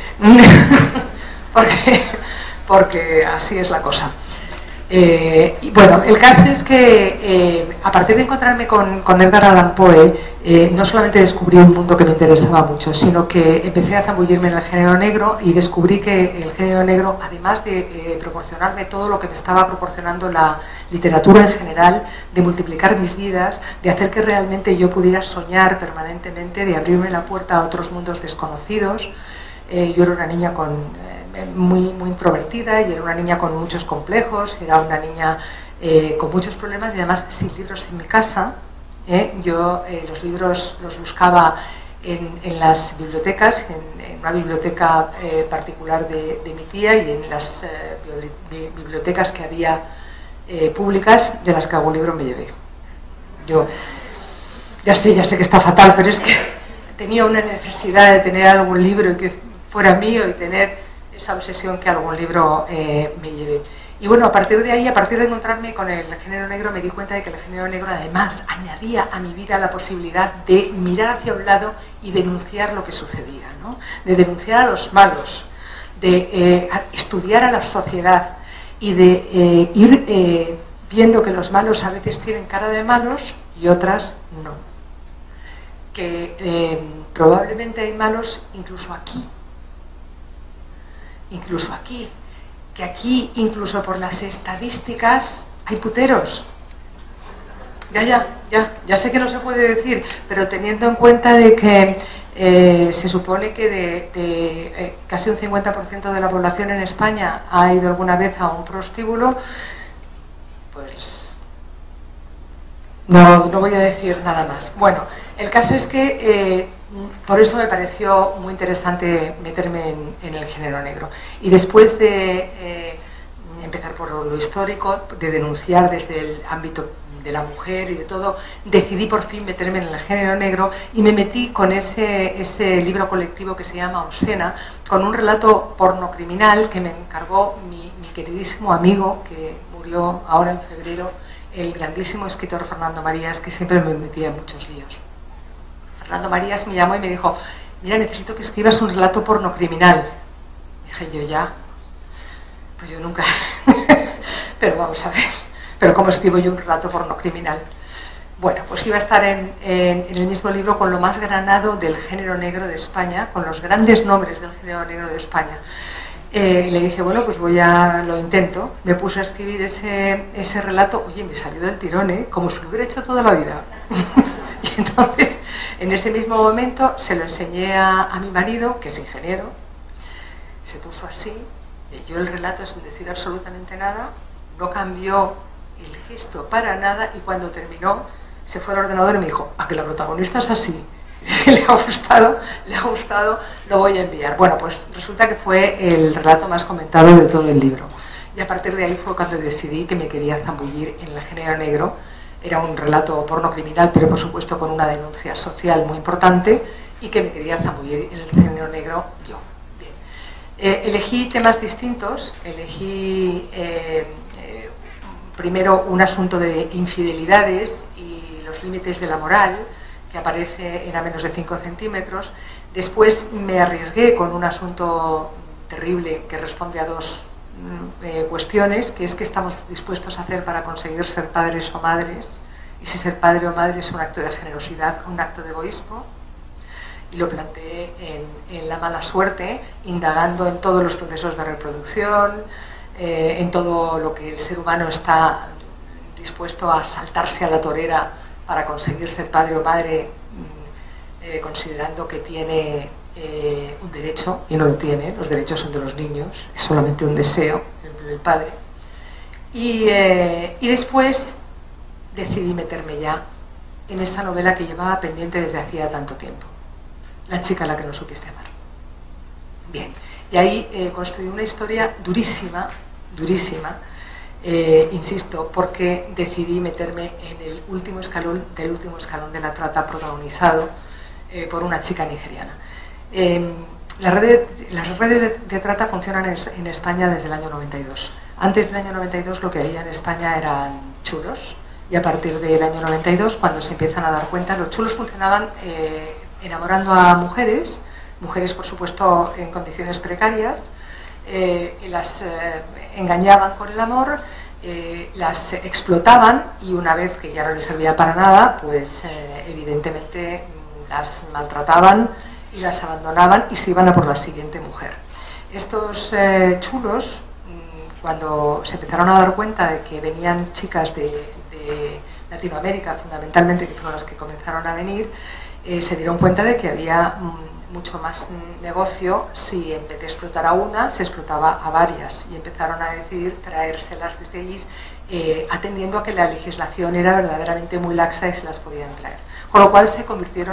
porque, porque así es la cosa. Eh, y bueno, el caso es que eh, a partir de encontrarme con, con Edgar Allan Poe, eh, no solamente descubrí un mundo que me interesaba mucho, sino que empecé a zambullirme en el género negro y descubrí que el género negro, además de eh, proporcionarme todo lo que me estaba proporcionando la literatura en general, de multiplicar mis vidas, de hacer que realmente yo pudiera soñar permanentemente, de abrirme la puerta a otros mundos desconocidos. Eh, yo era una niña con... Eh, Muy, muy introvertida y era una niña con muchos complejos, era una niña eh, con muchos problemas y además sin libros en mi casa. ¿eh? Yo eh, los libros los buscaba en, en las bibliotecas, en, en una biblioteca eh, particular de, de mi tía y en las eh, bibliotecas que había eh, públicas, de las que algún libro me llevé. Yo ya sé, ya sé que está fatal, pero es que tenía una necesidad de tener algún libro y que fuera mío y tener esa obsesión que algún libro eh, me llevé. Y bueno, a partir de ahí, a partir de encontrarme con el género negro, me di cuenta de que el género negro además añadía a mi vida la posibilidad de mirar hacia un lado y denunciar lo que sucedía, ¿no? De denunciar a los malos, de eh, estudiar a la sociedad y de eh, ir eh, viendo que los malos a veces tienen cara de malos y otras no. Que eh, probablemente hay malos incluso aquí, incluso aquí. Que aquí, incluso por las estadísticas, hay puteros. Ya, ya, ya, ya sé que no se puede decir, pero teniendo en cuenta de que eh, se supone que de, de eh, casi un cincuenta por ciento de la población en España ha ido alguna vez a un prostíbulo, pues no, no voy a decir nada más. Bueno, el caso es que eh, por eso me pareció muy interesante meterme en, en el género negro. Y después de eh, empezar por lo histórico, de denunciar desde el ámbito de la mujer y de todo, decidí por fin meterme en el género negro y me metí con ese, ese libro colectivo que se llama Obscena, con un relato porno criminal que me encargó mi, mi queridísimo amigo, que murió ahora en febrero, el grandísimo escritor Fernando Marías, que siempre me metía en muchos líos. Fernando Marías me llamó y me dijo, mira, necesito que escribas un relato porno criminal. Dije yo, ya, pues yo nunca, pero vamos a ver, pero ¿cómo escribo yo un relato porno criminal? Bueno, pues iba a estar en, en, en el mismo libro con lo más granado del género negro de España, con los grandes nombres del género negro de España. Eh, y le dije, bueno, pues voy a, lo intento. Me puse a escribir ese, ese relato, oye, me salió del tirón, ¿eh? Como si lo hubiera hecho toda la vida. Y entonces, en ese mismo momento, se lo enseñé a, a mi marido, que es ingeniero, se puso así, leyó el relato sin decir absolutamente nada, no cambió el gesto para nada, y cuando terminó, se fue al ordenador y me dijo, ¿a que la protagonista es así? Le ha gustado, le ha gustado, lo voy a enviar. Bueno, pues resulta que fue el relato más comentado de todo el libro. Y a partir de ahí fue cuando decidí que me quería zambullir en el género negro. Era un relato porno criminal, pero por supuesto con una denuncia social muy importante, y que me quería zambullir en el género negro yo. Bien. Eh, elegí temas distintos, elegí eh, eh, primero un asunto de infidelidades y los límites de la moral, que aparece en a menos de cinco centímetros. Después me arriesgué con un asunto terrible que responde a dos eh, cuestiones, que es qué estamos dispuestos a hacer para conseguir ser padres o madres, y si ser padre o madre es un acto de generosidad o un acto de egoísmo. Y lo planteé en, en la mala suerte, indagando en todos los procesos de reproducción, eh, en todo lo que el ser humano está dispuesto a saltarse a la torera para conseguir ser padre o madre, eh, considerando que tiene eh, un derecho, y no lo tiene, los derechos son de los niños, es solamente un deseo el del padre. Y, eh, y después decidí meterme ya en esta novela que llevaba pendiente desde hacía tanto tiempo, La chica a la que no supiste amar. Bien, y ahí eh, construí una historia durísima, durísima, Eh, insisto, porque decidí meterme en el último escalón del último escalón de la trata, protagonizado eh, por una chica nigeriana. Eh, la red de, las redes de, de trata funcionan en, en España desde el año noventa y dos. Antes del año noventa y dos lo que había en España eran chulos, y a partir del año noventa y dos, cuando se empiezan a dar cuenta, los chulos funcionaban eh, enamorando a mujeres, mujeres por supuesto en condiciones precarias, Eh, las eh, engañaban con el amor, eh, las explotaban, y una vez que ya no les servía para nada, pues eh, evidentemente las maltrataban y las abandonaban y se iban a por la siguiente mujer. Estos eh, chulos, cuando se empezaron a dar cuenta de que venían chicas de, de Latinoamérica fundamentalmente, que fueron las que comenzaron a venir, eh, se dieron cuenta de que había mucho más negocio si en vez de explotar a una, se explotaba a varias, y empezaron a decidir traérselas desde allí, eh, atendiendo a que la legislación era verdaderamente muy laxa y se las podían traer. Con lo cual se convirtieron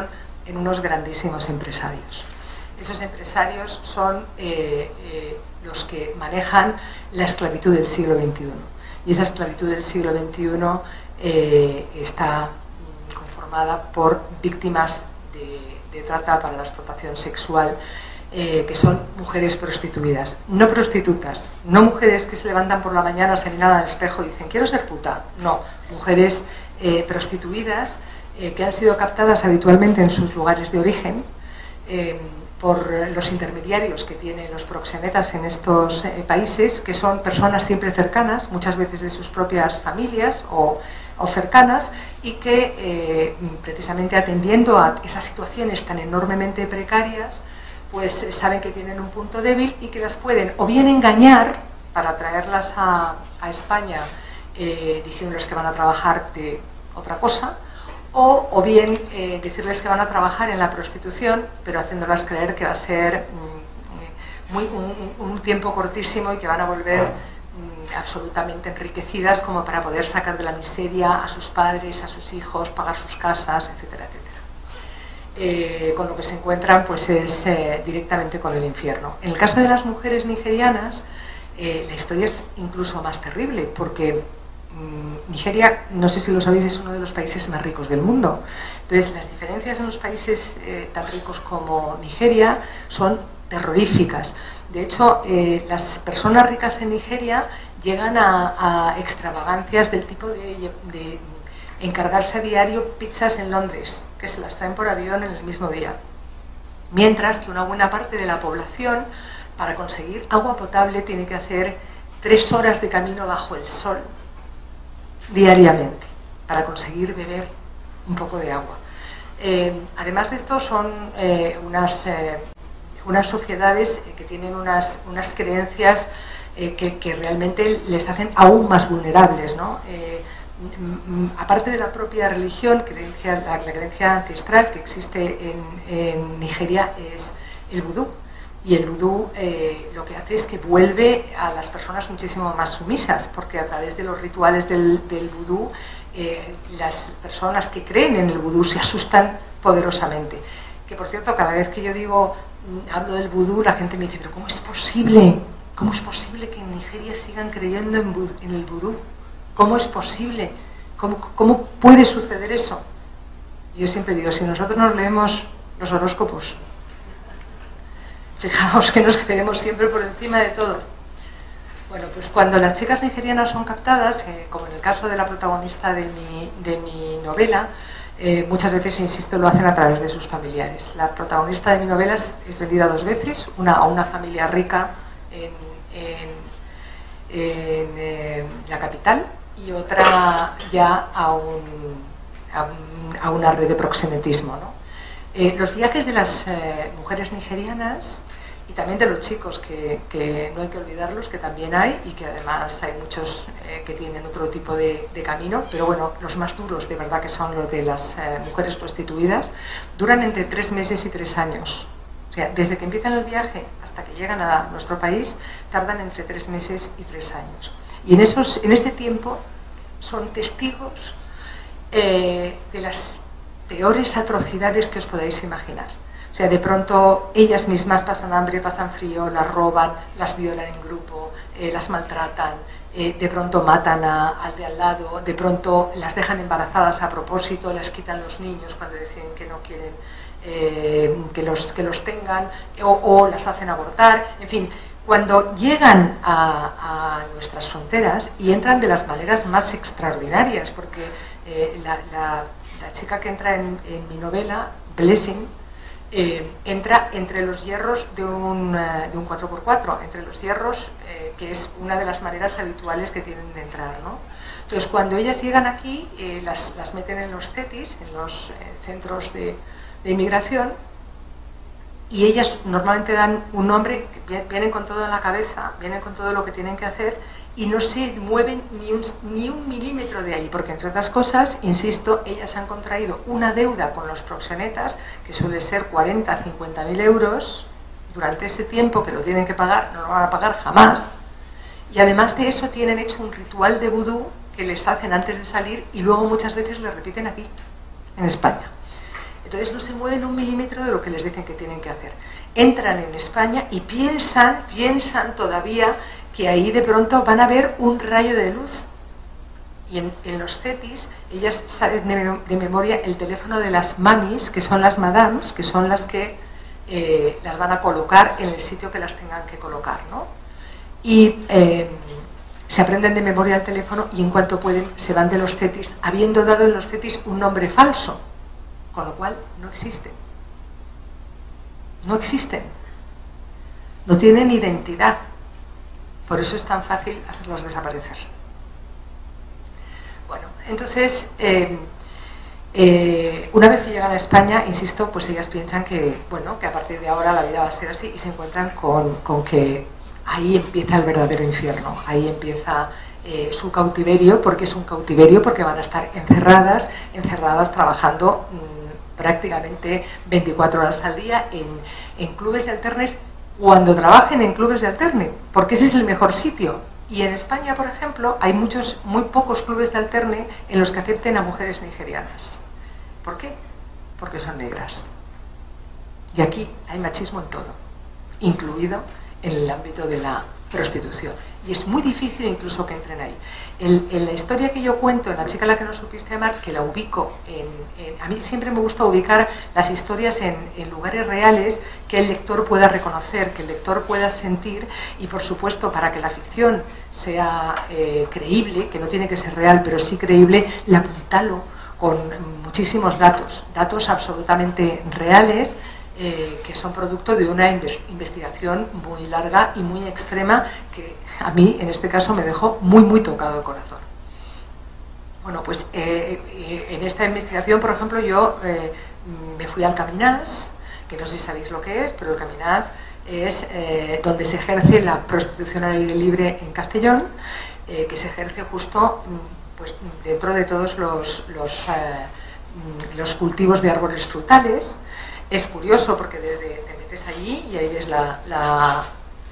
en unos grandísimos empresarios. Esos empresarios son eh, eh, los que manejan la esclavitud del siglo veintiuno. Y esa esclavitud del siglo veintiuno eh, está conformada por víctimas de, de trata para la explotación sexual, eh, que son mujeres prostituidas. No prostitutas, no mujeres que se levantan por la mañana, se miran al espejo y dicen quiero ser puta. No, mujeres eh, prostituidas eh, que han sido captadas habitualmente en sus lugares de origen, eh, por los intermediarios que tienen los proxenetas en estos eh, países, que son personas siempre cercanas, muchas veces de sus propias familias o, o cercanas, y que eh, precisamente atendiendo a esas situaciones tan enormemente precarias, pues saben que tienen un punto débil y que las pueden o bien engañar para traerlas a, a España eh, diciéndoles que van a trabajar de otra cosa, O, o bien eh, decirles que van a trabajar en la prostitución, pero haciéndolas creer que va a ser mm, muy, un, un tiempo cortísimo y que van a volver mm, absolutamente enriquecidas como para poder sacar de la miseria a sus padres, a sus hijos, pagar sus casas, etcétera, etcétera. Eh, con lo que se encuentran pues es eh, directamente con el infierno. En el caso de las mujeres nigerianas, eh, la historia es incluso más terrible, porque Nigeria, no sé si lo sabéis, es uno de los países más ricos del mundo. Entonces, las diferencias en los países eh, tan ricos como Nigeria son terroríficas. De hecho, eh, las personas ricas en Nigeria llegan a, a extravagancias del tipo de, de encargarse a diario pizzas en Londres, que se las traen por avión en el mismo día. Mientras que una buena parte de la población, para conseguir agua potable, tiene que hacer tres horas de camino bajo el sol diariamente para conseguir beber un poco de agua. Eh, además de esto son eh, unas, eh, unas sociedades que tienen unas, unas creencias eh, que, que realmente les hacen aún más vulnerables, ¿no? Eh, aparte de la propia religión, creencia, la, la creencia ancestral que existe en, en Nigeria es el vudú. Y el vudú eh, lo que hace es que vuelve a las personas muchísimo más sumisas, porque a través de los rituales del, del vudú, eh, las personas que creen en el vudú se asustan poderosamente. Que por cierto, cada vez que yo digo, hablo del vudú, la gente me dice, pero ¿cómo es posible? ¿Cómo es posible que en Nigeria sigan creyendo en, vudú, en el vudú? ¿Cómo es posible? ¿Cómo, ¿Cómo puede suceder eso? Yo siempre digo, si nosotros nos leemos los horóscopos, fijaos que nos creemos siempre por encima de todo. Bueno, pues cuando las chicas nigerianas son captadas, eh, como en el caso de la protagonista de mi, de mi novela, eh, muchas veces, insisto, lo hacen a través de sus familiares. La protagonista de mi novela es, es vendida dos veces, una a una familia rica en, en, en eh, la capital y otra ya a, un, a, un, a una red de proxenetismo, ¿no? Eh, los viajes de las eh, mujeres nigerianas y también de los chicos, que, que no hay que olvidarlos, que también hay, y que además hay muchos eh, que tienen otro tipo de, de camino, pero bueno, los más duros de verdad que son los de las eh, mujeres prostituidas, duran entre tres meses y tres años. O sea, desde que empiezan el viaje hasta que llegan a nuestro país, tardan entre tres meses y tres años. Y en, esos, en ese tiempo son testigos eh, de las peores atrocidades que os podáis imaginar. O sea, de pronto ellas mismas pasan hambre, pasan frío, las roban, las violan en grupo, eh, las maltratan, eh, de pronto matan a, al de al lado, de pronto las dejan embarazadas a propósito, les quitan los niños cuando deciden que no quieren eh, que, los, que los tengan, o, o las hacen abortar, en fin. Cuando llegan a, a nuestras fronteras y entran de las maneras más extraordinarias, porque eh, la, la, la chica que entra en, en mi novela, Blessing, eh, entra entre los hierros de un, uh, de un cuatro por cuatro, entre los hierros, eh, que es una de las maneras habituales que tienen de entrar, ¿no? Entonces, cuando ellas llegan aquí, eh, las, las meten en los CETIs, en los eh, centros de, de inmigración, y ellas normalmente dan un nombre, vienen con todo en la cabeza, vienen con todo lo que tienen que hacer y no se mueven ni un, ni un milímetro de ahí, porque entre otras cosas, insisto, ellas han contraído una deuda con los proxenetas que suele ser cuarenta a cincuenta mil euros durante ese tiempo que lo tienen que pagar, no lo van a pagar jamás, y además de eso tienen hecho un ritual de vudú que les hacen antes de salir y luego muchas veces le repiten aquí, en España. entonces no se mueven un milímetro de lo que les dicen que tienen que hacer. Entran en España y piensan, piensan todavía que ahí de pronto van a ver un rayo de luz. Y en, en los CETIs, ellas saben de, de memoria el teléfono de las mamis, que son las madams, que son las que eh, las van a colocar en el sitio que las tengan que colocar, ¿no? Y eh, se aprenden de memoria el teléfono y en cuanto pueden se van de los CETIs, habiendo dado en los CETIs un nombre falso, con lo cual no existen. No existen. No tienen identidad. Por eso es tan fácil hacerlos desaparecer. Bueno, entonces, eh, eh, una vez que llegan a España, insisto, pues ellas piensan que, bueno, que a partir de ahora la vida va a ser así y se encuentran con, con que ahí empieza el verdadero infierno, ahí empieza eh, su cautiverio, porque es un cautiverio, porque van a estar encerradas, encerradas trabajando mmm, prácticamente veinticuatro horas al día en, en clubes de alternes, cuando trabajen en clubes de alterne, porque ese es el mejor sitio. Y en España, por ejemplo, hay muchos, muy pocos clubes de alterne en los que acepten a mujeres nigerianas. ¿Por qué? Porque son negras. Y aquí hay machismo en todo, incluido en el ámbito de la prostitución. Y es muy difícil incluso que entren ahí. El, en la historia que yo cuento, en La chica a la que no supiste amar, que la ubico, en, en, a mí siempre me gusta ubicar las historias en, en lugares reales que el lector pueda reconocer, que el lector pueda sentir, y por supuesto para que la ficción sea eh, creíble, que no tiene que ser real, pero sí creíble, la apuntalo con muchísimos datos, datos absolutamente reales, Eh, que son producto de una investigación muy larga y muy extrema que a mí, en este caso, me dejó muy, muy tocado el corazón. Bueno, pues eh, eh, en esta investigación, por ejemplo, yo eh, me fui al Caminàs, que no sé si sabéis lo que es, pero el Caminàs es eh, donde se ejerce la prostitución al aire libre en Castellón, eh, que se ejerce justo pues, dentro de todos los, los, eh, los cultivos de árboles frutales. Es curioso porque desde te metes allí y ahí ves la, la,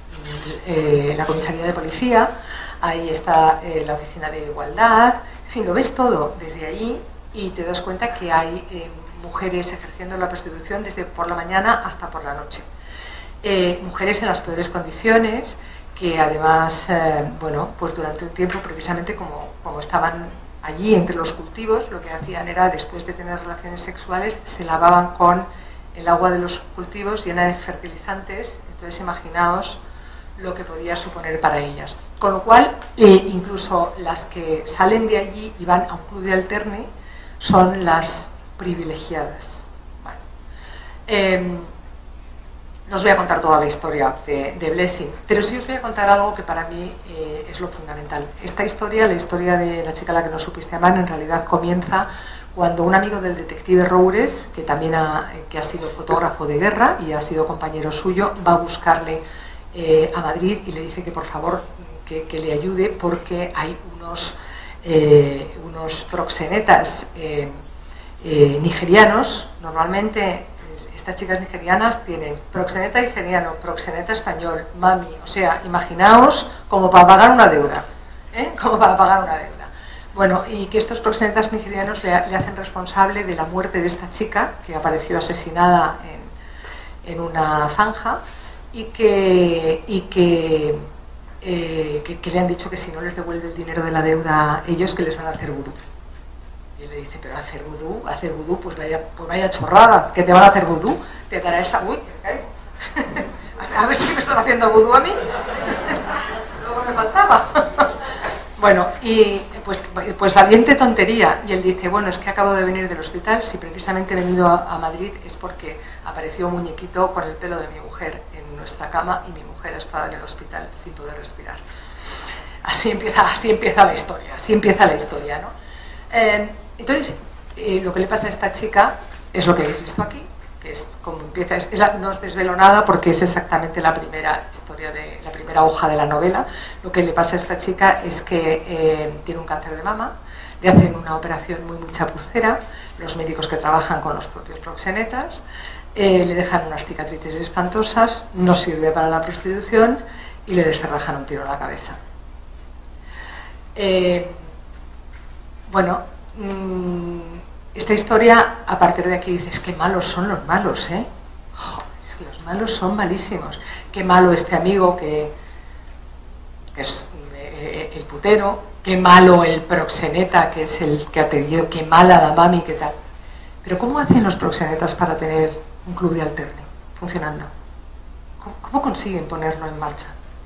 eh, la comisaría de policía, ahí está eh, la oficina de igualdad, en fin, lo ves todo desde allí y te das cuenta que hay eh, mujeres ejerciendo la prostitución desde por la mañana hasta por la noche. Eh, mujeres en las peores condiciones, que además, eh, bueno, pues durante un tiempo, precisamente como, como estaban allí entre los cultivos, lo que hacían era, después de tener relaciones sexuales, se lavaban con el agua de los cultivos llena de fertilizantes, entonces imaginaos lo que podía suponer para ellas. Con lo cual, eh, incluso las que salen de allí y van a un club de alterne son las privilegiadas. Bueno, eh, no os voy a contar toda la historia de, de Blessing, pero sí os voy a contar algo que para mí eh, es lo fundamental. Esta historia, la historia de La chica a la que no supiste amar, en realidad comienza cuando un amigo del detective Roures, que también ha, que ha sido fotógrafo de guerra y ha sido compañero suyo, va a buscarle eh, a Madrid y le dice que por favor que, que le ayude porque hay unos, eh, unos proxenetas eh, eh, nigerianos. Normalmente estas chicas nigerianas tienen proxeneta nigeriano, proxeneta español, mami, o sea, imaginaos como para pagar una deuda, ¿eh? Como para pagar una deuda. Bueno, y que estos proxenetas nigerianos le, le hacen responsable de la muerte de esta chica que apareció asesinada en, en una zanja y que, y que, eh, que, que le han dicho que si no les devuelve el dinero de la deuda a ellos, que les van a hacer vudú. Y él le dice, pero hacer vudú, hacer vudú, pues vaya, pues vaya chorrada, que te van a hacer vudú, te dará esa... Uy, que me caigo. A ver si me están haciendo vudú a mí. Luego me faltaba. Bueno, y pues, pues valiente tontería. Y él dice, bueno, es que acabo de venir del hospital, si precisamente he venido a, a Madrid es porque apareció un muñequito con el pelo de mi mujer en nuestra cama y mi mujer ha estado en el hospital sin poder respirar. Así empieza, así empieza la historia, así empieza la historia, ¿no? Eh, entonces, eh, lo que le pasa a esta chica es lo que habéis visto aquí, que es como empieza, es, es la, no os desvelo nada porque es exactamente la primera historia, de la primera hoja de la novela. Lo que le pasa a esta chica es que eh, tiene un cáncer de mama, le hacen una operación muy muy chapucera, los médicos que trabajan con los propios proxenetas, eh, le dejan unas cicatrices espantosas, no sirve para la prostitución y le descerrajan un tiro en la cabeza. Eh, bueno, mmm, Este esta historia, a partir de aquí dices, qué malos son los malos, ¿eh? Joder, es que los malos son malísimos. Qué malo este amigo que, que es eh, el putero, qué malo el proxeneta, que es el que ha tenido, qué mala la mami, qué tal. Pero ¿cómo hacen los proxenetas para tener un club de alterne funcionando? ¿Cómo, cómo consiguen ponerlo en marcha?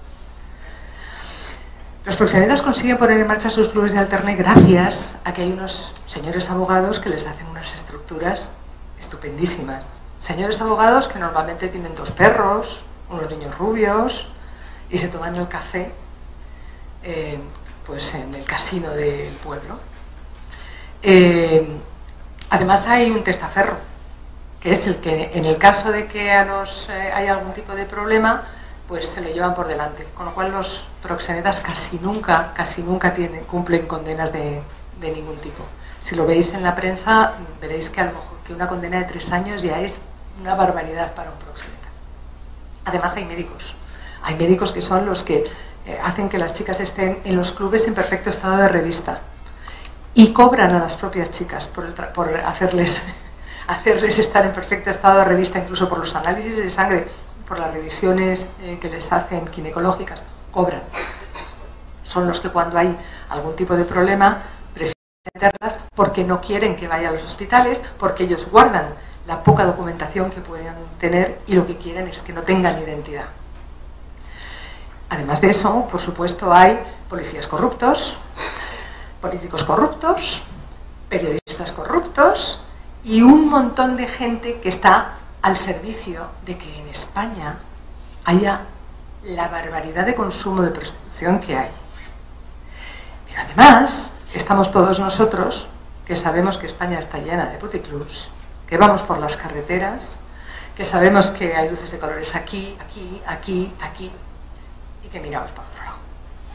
Los proxenetas consiguen poner en marcha sus clubes de alterne gracias a que hay unos señores abogados que les hacen unas estructuras estupendísimas. Señores abogados que normalmente tienen dos perros, unos niños rubios y se toman el café eh, pues en el casino del pueblo. Eh, además hay un testaferro, que es el que en el caso de que a los, eh, haya algún tipo de problema, pues se lo llevan por delante, con lo cual los proxenetas casi nunca, casi nunca tienen, cumplen condenas de, de ningún tipo. Si lo veis en la prensa, veréis que a lo mejor que una condena de tres años ya es una barbaridad para un proxeneta. Además hay médicos, hay médicos que son los que eh, hacen que las chicas estén en los clubes en perfecto estado de revista y cobran a las propias chicas por, el por hacerles, hacerles estar en perfecto estado de revista, incluso por los análisis de sangre, por las revisiones eh, que les hacen ginecológicas, cobran. Son los que cuando hay algún tipo de problema prefieren meterlas porque no quieren que vaya a los hospitales, porque ellos guardan la poca documentación que puedan tener y lo que quieren es que no tengan identidad. Además de eso, por supuesto, hay policías corruptos, políticos corruptos, periodistas corruptos y un montón de gente que está al servicio de que en España haya la barbaridad de consumo de prostitución que hay. Pero además, estamos todos nosotros, que sabemos que España está llena de puticlubs, que vamos por las carreteras, que sabemos que hay luces de colores aquí, aquí, aquí, aquí, y que miramos para otro lado.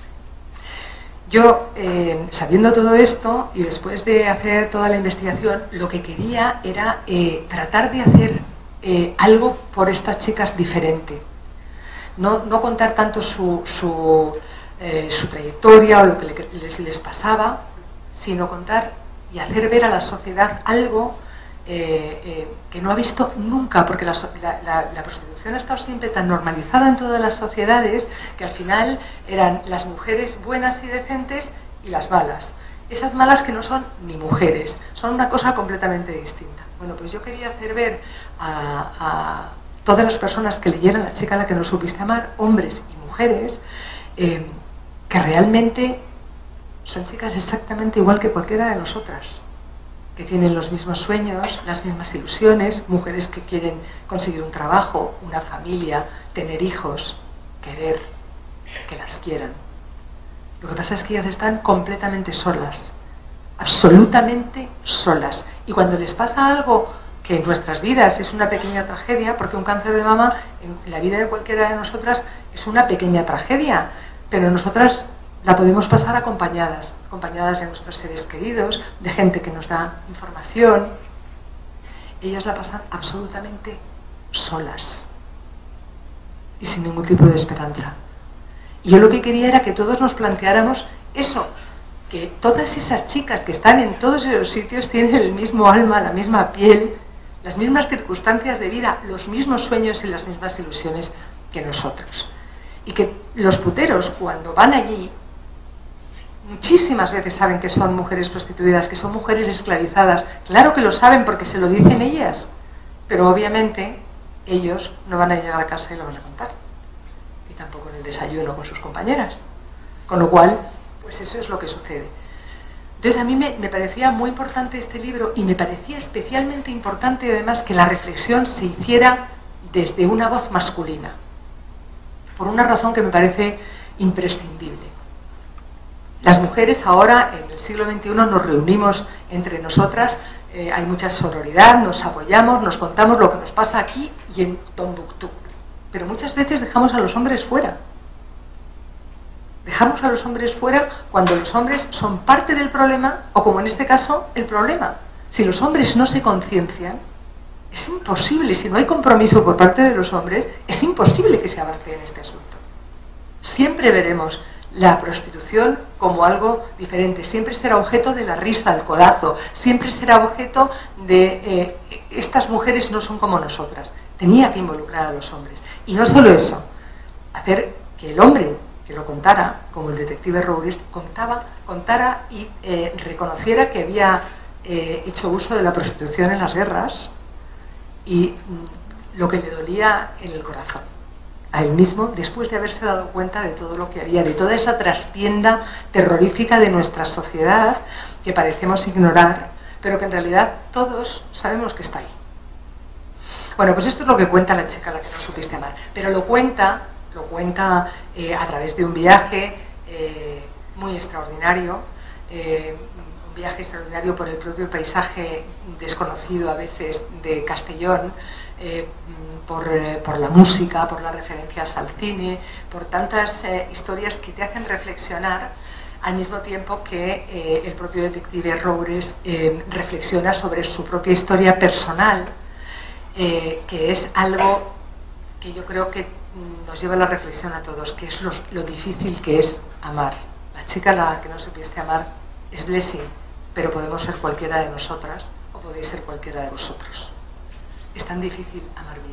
Yo, eh, sabiendo todo esto, y después de hacer toda la investigación, lo que quería era eh, tratar de hacer Eh, algo por estas chicas diferente. No, no contar tanto su, su, eh, su trayectoria o lo que les, les pasaba, sino contar y hacer ver a la sociedad algo eh, eh, que no ha visto nunca, porque la, la, la prostitución ha estado siempre tan normalizada en todas las sociedades que al final eran las mujeres buenas y decentes y las malas. Esas malas que no son ni mujeres, son una cosa completamente distinta. Bueno, pues yo quería hacer ver a, a todas las personas que leyeran La chica a la que no supiste amar, hombres y mujeres, eh, que realmente son chicas exactamente igual que cualquiera de nosotras, que tienen los mismos sueños, las mismas ilusiones, mujeres que quieren conseguir un trabajo, una familia, tener hijos, querer que las quieran. Lo que pasa es que ellas están completamente solas, absolutamente solas. Y cuando les pasa algo que en nuestras vidas es una pequeña tragedia, porque un cáncer de mama en la vida de cualquiera de nosotras es una pequeña tragedia, pero nosotras la podemos pasar acompañadas, acompañadas de nuestros seres queridos, de gente que nos da información. Ellas la pasan absolutamente solas y sin ningún tipo de esperanza. Y yo lo que quería era que todos nos planteáramos eso, que todas esas chicas que están en todos esos sitios tienen el mismo alma, la misma piel, las mismas circunstancias de vida, los mismos sueños y las mismas ilusiones que nosotros. Y que los puteros, cuando van allí, muchísimas veces saben que son mujeres prostituidas, que son mujeres esclavizadas. Claro que lo saben porque se lo dicen ellas, pero obviamente ellos no van a llegar a casa y lo van a contar. Y tampoco en el desayuno con sus compañeras. Con lo cual, pues eso es lo que sucede. Entonces a mí me, me parecía muy importante este libro y me parecía especialmente importante además que la reflexión se hiciera desde una voz masculina, por una razón que me parece imprescindible. Las mujeres ahora, en el siglo veintiuno, nos reunimos entre nosotras, eh, hay mucha sororidad, nos apoyamos, nos contamos lo que nos pasa aquí y en Tombuctú. Pero muchas veces dejamos a los hombres fuera. Dejamos a los hombres fuera cuando los hombres son parte del problema, o como en este caso, el problema. Si los hombres no se conciencian, es imposible, si no hay compromiso por parte de los hombres, es imposible que se avance en este asunto. Siempre veremos la prostitución como algo diferente, siempre será objeto de la risa, del codazo, siempre será objeto de eh, estas mujeres no son como nosotras. Tenía que involucrar a los hombres. Y no solo eso, hacer que el hombre que lo contara, como el detective Roures, contaba, contara y eh, reconociera que había eh, hecho uso de la prostitución en las guerras y mm, lo que le dolía en el corazón a él mismo, después de haberse dado cuenta de todo lo que había, de toda esa trastienda terrorífica de nuestra sociedad que parecemos ignorar, pero que en realidad todos sabemos que está ahí. Bueno, pues esto es lo que cuenta la chica a la que no supiste amar, pero lo cuenta, lo cuenta eh, a través de un viaje eh, muy extraordinario, eh, un viaje extraordinario por el propio paisaje desconocido a veces de Castellón, eh, por, eh, por la música, por las referencias al cine, por tantas eh, historias que te hacen reflexionar, al mismo tiempo que eh, el propio detective Roures eh, reflexiona sobre su propia historia personal, eh, que es algo que yo creo que nos lleva a la reflexión a todos, que es lo, lo difícil que es amar. La chica a la que no supiste amar es Blessing, pero podemos ser cualquiera de nosotras o podéis ser cualquiera de vosotros. Es tan difícil amar bien.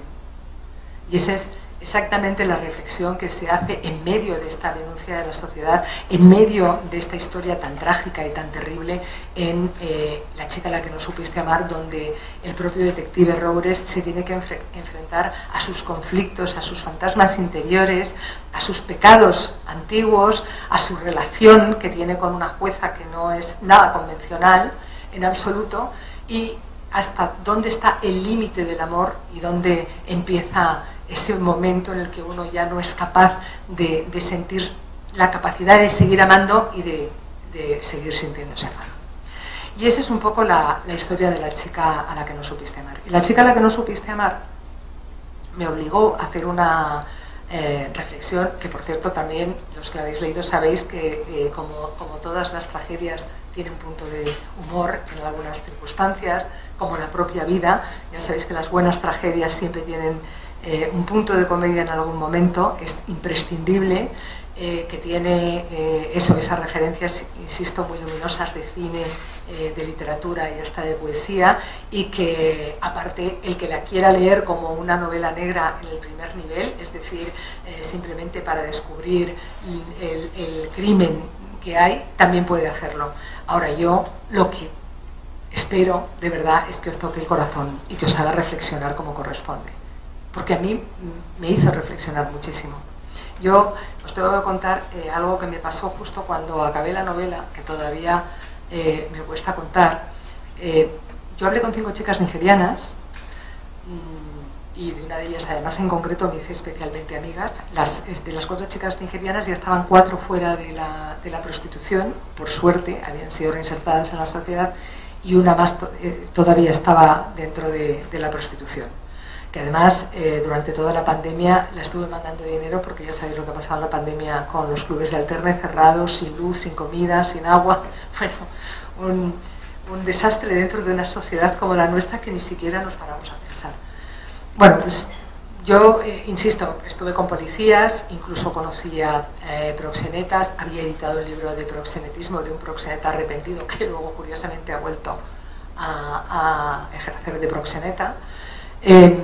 Y esa es exactamente la reflexión que se hace en medio de esta denuncia de la sociedad, en medio de esta historia tan trágica y tan terrible en eh, La chica a la que no supiste amar, donde el propio detective Roures se tiene que enfre enfrentar a sus conflictos, a sus fantasmas interiores, a sus pecados antiguos, a su relación que tiene con una jueza que no es nada convencional en absoluto, y hasta dónde está el límite del amor y dónde empieza ese momento en el que uno ya no es capaz de, de sentir la capacidad de seguir amando y de, de seguir sintiéndose amado. Y esa es un poco la, la historia de la chica a la que no supiste amar. Y la chica a la que no supiste amar me obligó a hacer una eh, reflexión, que por cierto también los que la habéis leído sabéis que eh, como, como todas las tragedias tiene un punto de humor en algunas circunstancias, como la propia vida. Ya sabéis que las buenas tragedias siempre tienen eh, un punto de comedia en algún momento, es imprescindible, eh, que tiene eh, eso, esas referencias, insisto, muy luminosas de cine, eh, de literatura y hasta de poesía, y que aparte el que la quiera leer como una novela negra en el primer nivel, es decir, eh, simplemente para descubrir el, el crimen que hay, también puede hacerlo. Ahora, yo lo que espero de verdad es que os toque el corazón y que os haga reflexionar como corresponde, porque a mí me hizo reflexionar muchísimo. Yo os tengo que contar eh, algo que me pasó justo cuando acabé la novela, que todavía eh, me cuesta contar. Eh, yo hablé con cinco chicas nigerianas mmm, y de una de ellas además en concreto me hice especialmente amigas. Las, de las cuatro chicas nigerianas ya estaban cuatro fuera de la, de la prostitución, por suerte, habían sido reinsertadas en la sociedad, y una más to eh, todavía estaba dentro de, de la prostitución, que además eh, durante toda la pandemia la estuve mandando dinero, porque ya sabéis lo que ha pasado en la pandemia con los clubes de alterne cerrados, sin luz, sin comida, sin agua. Bueno, un, un desastre dentro de una sociedad como la nuestra que ni siquiera nos paramos a pensar. Bueno, pues yo, eh, insisto, estuve con policías, incluso conocía eh, proxenetas, había editado un libro de proxenetismo de un proxeneta arrepentido que luego curiosamente ha vuelto a, a ejercer de proxeneta. Eh,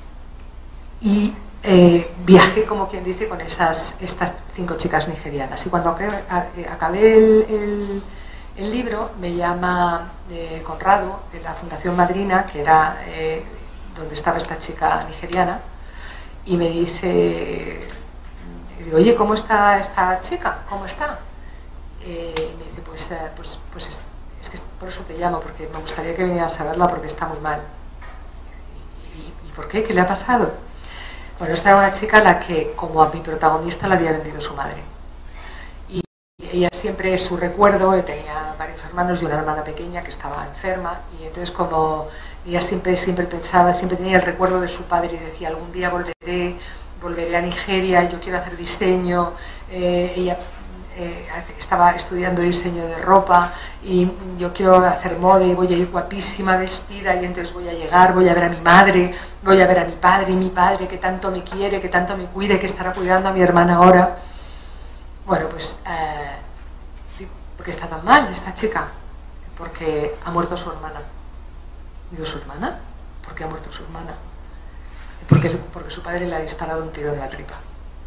y eh, viajé, como quien dice, con esas, estas cinco chicas nigerianas. Y cuando acabé, acabé el, el, el libro, me llama eh, Conrado, de la Fundación Madrina, que era eh, donde estaba esta chica nigeriana, y me dice, digo, oye, ¿cómo está esta chica? ¿Cómo está? Eh, y me dice, pues, eh, pues, pues es, es que por eso te llamo, porque me gustaría que vinieras a verla porque está muy mal. ¿Y, y por qué? ¿Qué le ha pasado? Bueno, esta era una chica a la que, como a mi protagonista, la había vendido su madre. Y ella siempre, su recuerdo, tenía varios hermanos y una hermana pequeña que estaba enferma, y entonces como ella siempre, siempre pensaba, siempre tenía el recuerdo de su padre y decía, algún día volveré, volveré a Nigeria, yo quiero hacer diseño. Eh, ella eh, estaba estudiando diseño de ropa y yo quiero hacer moda y voy a ir guapísima vestida, y entonces voy a llegar, voy a ver a mi madre, voy a ver a mi padre, y mi padre que tanto me quiere, que tanto me cuide, que estará cuidando a mi hermana ahora. Bueno, pues, eh, ¿por qué está tan mal esta chica? Porque ha muerto su hermana. Digo, ¿su hermana? ¿Por qué ha muerto su hermana? Porque, porque su padre le ha disparado un tiro en la tripa.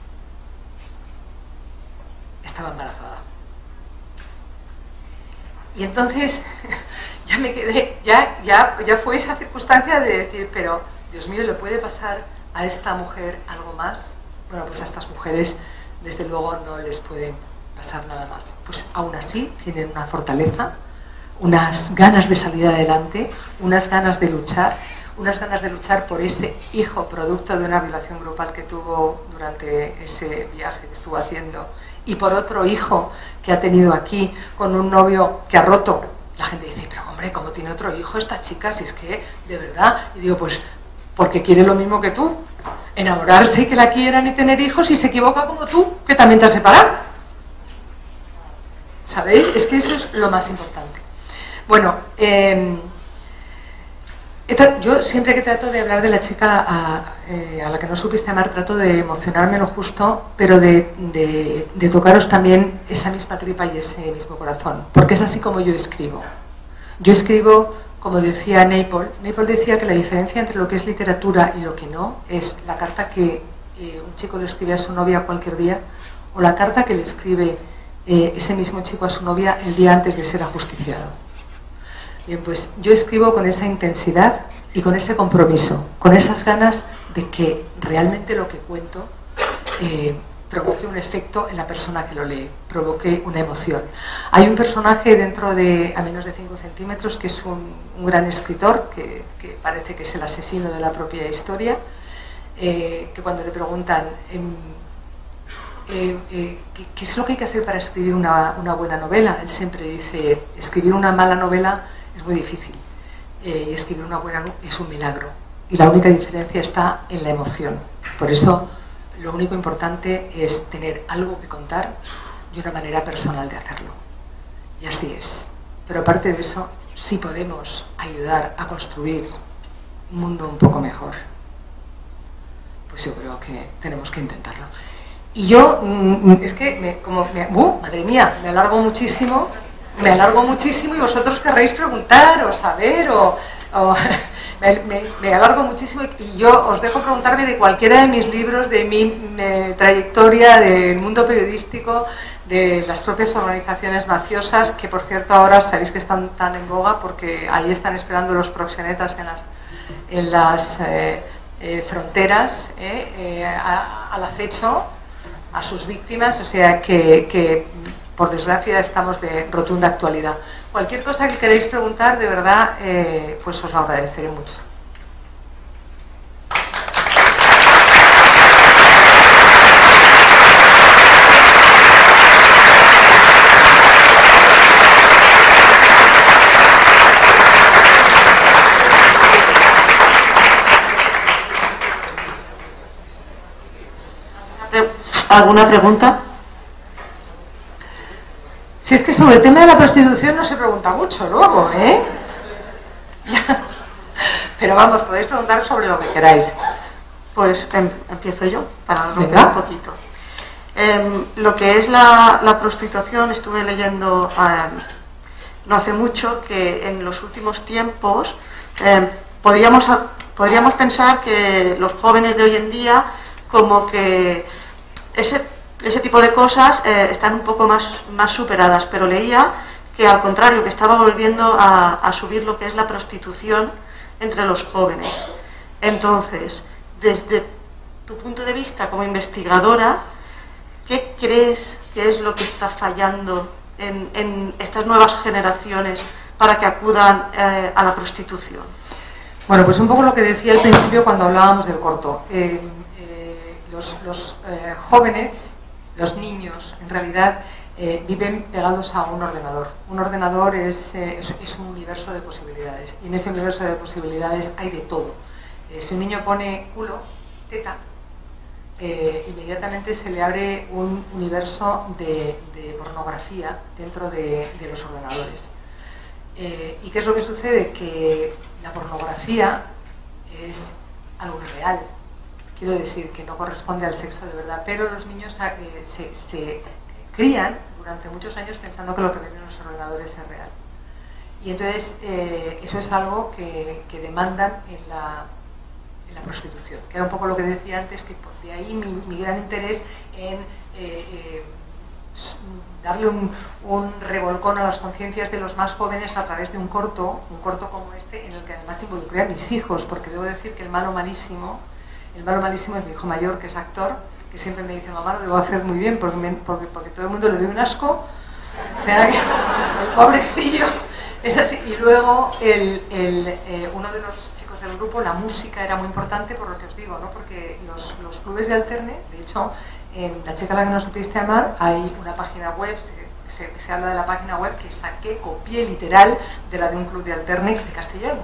Estaba embarazada. Y entonces ya me quedé, ya, ya, ya fue esa circunstancia de decir, pero Dios mío, ¿le puede pasar a esta mujer algo más? Bueno, pues a estas mujeres desde luego no les puede pasar nada más. Pues aún así tienen una fortaleza, unas ganas de salir adelante, unas ganas de luchar, unas ganas de luchar por ese hijo producto de una violación grupal que tuvo durante ese viaje que estuvo haciendo, y por otro hijo que ha tenido aquí con un novio que ha roto. La gente dice, pero hombre, ¿cómo tiene otro hijo esta chica? Si es que, de verdad, y digo, pues porque quiere lo mismo que tú, enamorarse y que la quieran y tener hijos, y se equivoca como tú, que también te has separado. ¿Sabéis? Es que eso es lo más importante. Bueno, eh, yo siempre que trato de hablar de la chica a, eh, a la que no supiste amar, trato de emocionarme lo justo, pero de, de, de tocaros también esa misma tripa y ese mismo corazón, porque es así como yo escribo. Yo escribo, como decía Naipaul, Naipaul decía que la diferencia entre lo que es literatura y lo que no es la carta que eh, un chico le escribe a su novia cualquier día, o la carta que le escribe eh, ese mismo chico a su novia el día antes de ser ajusticiado. Bien, pues yo escribo con esa intensidad y con ese compromiso, con esas ganas de que realmente lo que cuento eh, provoque un efecto en la persona que lo lee, provoque una emoción. Hay un personaje dentro de A menos de cinco centímetros que es un, un gran escritor, que, que parece que es el asesino de la propia historia, eh, que cuando le preguntan eh, eh, eh, ¿qué, ¿qué es lo que hay que hacer para escribir una, una buena novela? Él siempre dice, escribir una mala novela es muy difícil, eh, y escribir una buena es un milagro, y la única diferencia está en la emoción. Por eso lo único importante es tener algo que contar y una manera personal de hacerlo, y así es. Pero aparte de eso, sí podemos ayudar a construir un mundo un poco mejor, pues yo creo que tenemos que intentarlo. Y yo, es que, me, como me, uh, madre mía, me alargo muchísimo, me alargo muchísimo y vosotros querréis preguntar o saber o... o me, me, me alargo muchísimo y yo os dejo preguntarme de cualquiera de mis libros, de mi me, trayectoria, del mundo periodístico, de las propias organizaciones mafiosas, que por cierto ahora sabéis que están tan en boga porque ahí están esperando los proxenetas en las, en las eh, eh, fronteras, eh, eh, a, al acecho a sus víctimas, o sea que, que por desgracia estamos de rotunda actualidad. Cualquier cosa que queréis preguntar, de verdad, eh, pues os lo agradeceré mucho. ¿Alguna pregunta? Si es que sobre el tema de la prostitución no se pregunta mucho luego, ¿eh? Pero vamos, podéis preguntar sobre lo que queráis. Pues em, empiezo yo, para romper Venga. un poquito. Eh, lo que es la, la prostitución, estuve leyendo eh, no hace mucho que en los últimos tiempos eh, podríamos, podríamos pensar que los jóvenes de hoy en día como que ese, ese tipo de cosas eh, están un poco más, más superadas, pero leía que al contrario, que estaba volviendo a, a subir lo que es la prostitución entre los jóvenes. Entonces, desde tu punto de vista como investigadora, ¿qué crees que es lo que está fallando en, en estas nuevas generaciones para que acudan eh, a la prostitución? Bueno, pues un poco lo que decía al principio cuando hablábamos del corto. Eh, eh, los los eh, jóvenes, los niños, en realidad eh, viven pegados a un ordenador. Un ordenador es, eh, es, es un universo de posibilidades, y en ese universo de posibilidades hay de todo. Eh, si un niño pone culo, teta, eh, inmediatamente se le abre un universo de, de pornografía dentro de, de los ordenadores. Eh, ¿Y qué es lo que sucede? Que la pornografía es algo irreal. Quiero decir que no corresponde al sexo de verdad, pero los niños eh, se, se crían durante muchos años pensando que lo que ven en los ordenadores es real. Y entonces eh, eso es algo que, que demandan en la, en la prostitución, que era un poco lo que decía antes, que de ahí mi, mi gran interés en eh, eh, darle un, un revolcón a las conciencias de los más jóvenes a través de un corto, un corto como este, en el que además involucré a mis hijos, porque debo decir que el malo malísimo, el malo malísimo es mi hijo mayor, que es actor, que siempre me dice, mamá, lo debo hacer muy bien, porque, me, porque, porque todo el mundo le doy un asco, o sea, que el pobrecillo es así. Y luego el, el, eh, uno de los chicos del grupo, la música era muy importante, por lo que os digo, ¿no? Porque los, los clubes de alterne, de hecho, en La chica a la que no supiste amar hay una página web, se, se, se habla de la página web que saqué, copié literal de la de un club de alterne de Castellano.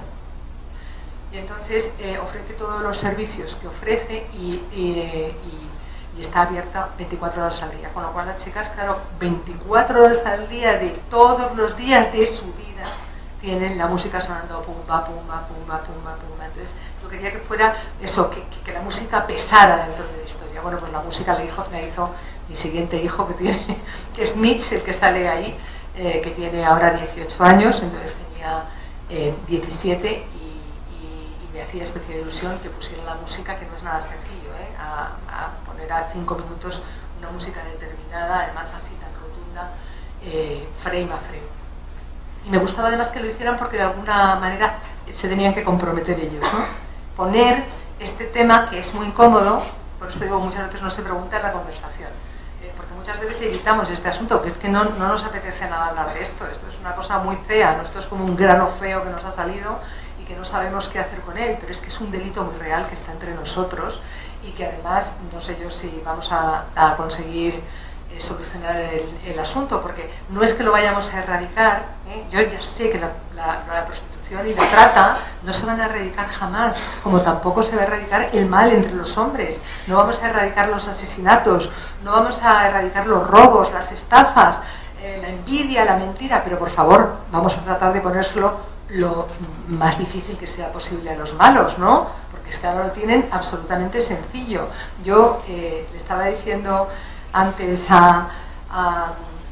Y entonces eh, ofrece todos los servicios que ofrece y, y, y, y está abierta veinticuatro horas al día, con lo cual las chicas, claro, veinticuatro horas al día de todos los días de su vida tienen la música sonando pumba, pumba, pumba, pumba, pumba. Entonces yo quería que fuera eso, que, que, que la música pesara dentro de la historia. Bueno, pues la música la hizo, la hizo mi siguiente hijo, que tiene, que es Mitch, el que sale ahí, eh, que tiene ahora dieciocho años, entonces tenía eh, diecisiete y, y, y me hacía especial ilusión que pusiera la música, que no es nada sencillo, ¿eh? a, a poner a cinco minutos una música determinada, además así tan rotunda, eh, frame a frame. Y me gustaba además que lo hicieran porque de alguna manera se tenían que comprometer ellos, ¿no? Poner este tema que es muy incómodo, por eso digo, muchas veces no se pregunta en la conversación, eh, porque muchas veces evitamos este asunto, que es que no, no nos apetece nada hablar de esto, esto es una cosa muy fea, ¿no? Esto es como un grano feo que nos ha salido y que no sabemos qué hacer con él, pero es que es un delito muy real que está entre nosotros y que además, no sé yo si vamos a, a conseguir eh, solucionar el, el asunto, porque no es que lo vayamos a erradicar, ¿eh? Yo ya sé que la, la, la prostitución y la trata no se van a erradicar jamás, como tampoco se va a erradicar el mal entre los hombres, no vamos a erradicar los asesinatos, no vamos a erradicar los robos, las estafas, eh, la envidia, la mentira, pero por favor, vamos a tratar de ponérselo lo más difícil que sea posible a los malos, ¿no? Porque es que ahora lo tienen absolutamente sencillo. Yo eh, le estaba diciendo antes a, a,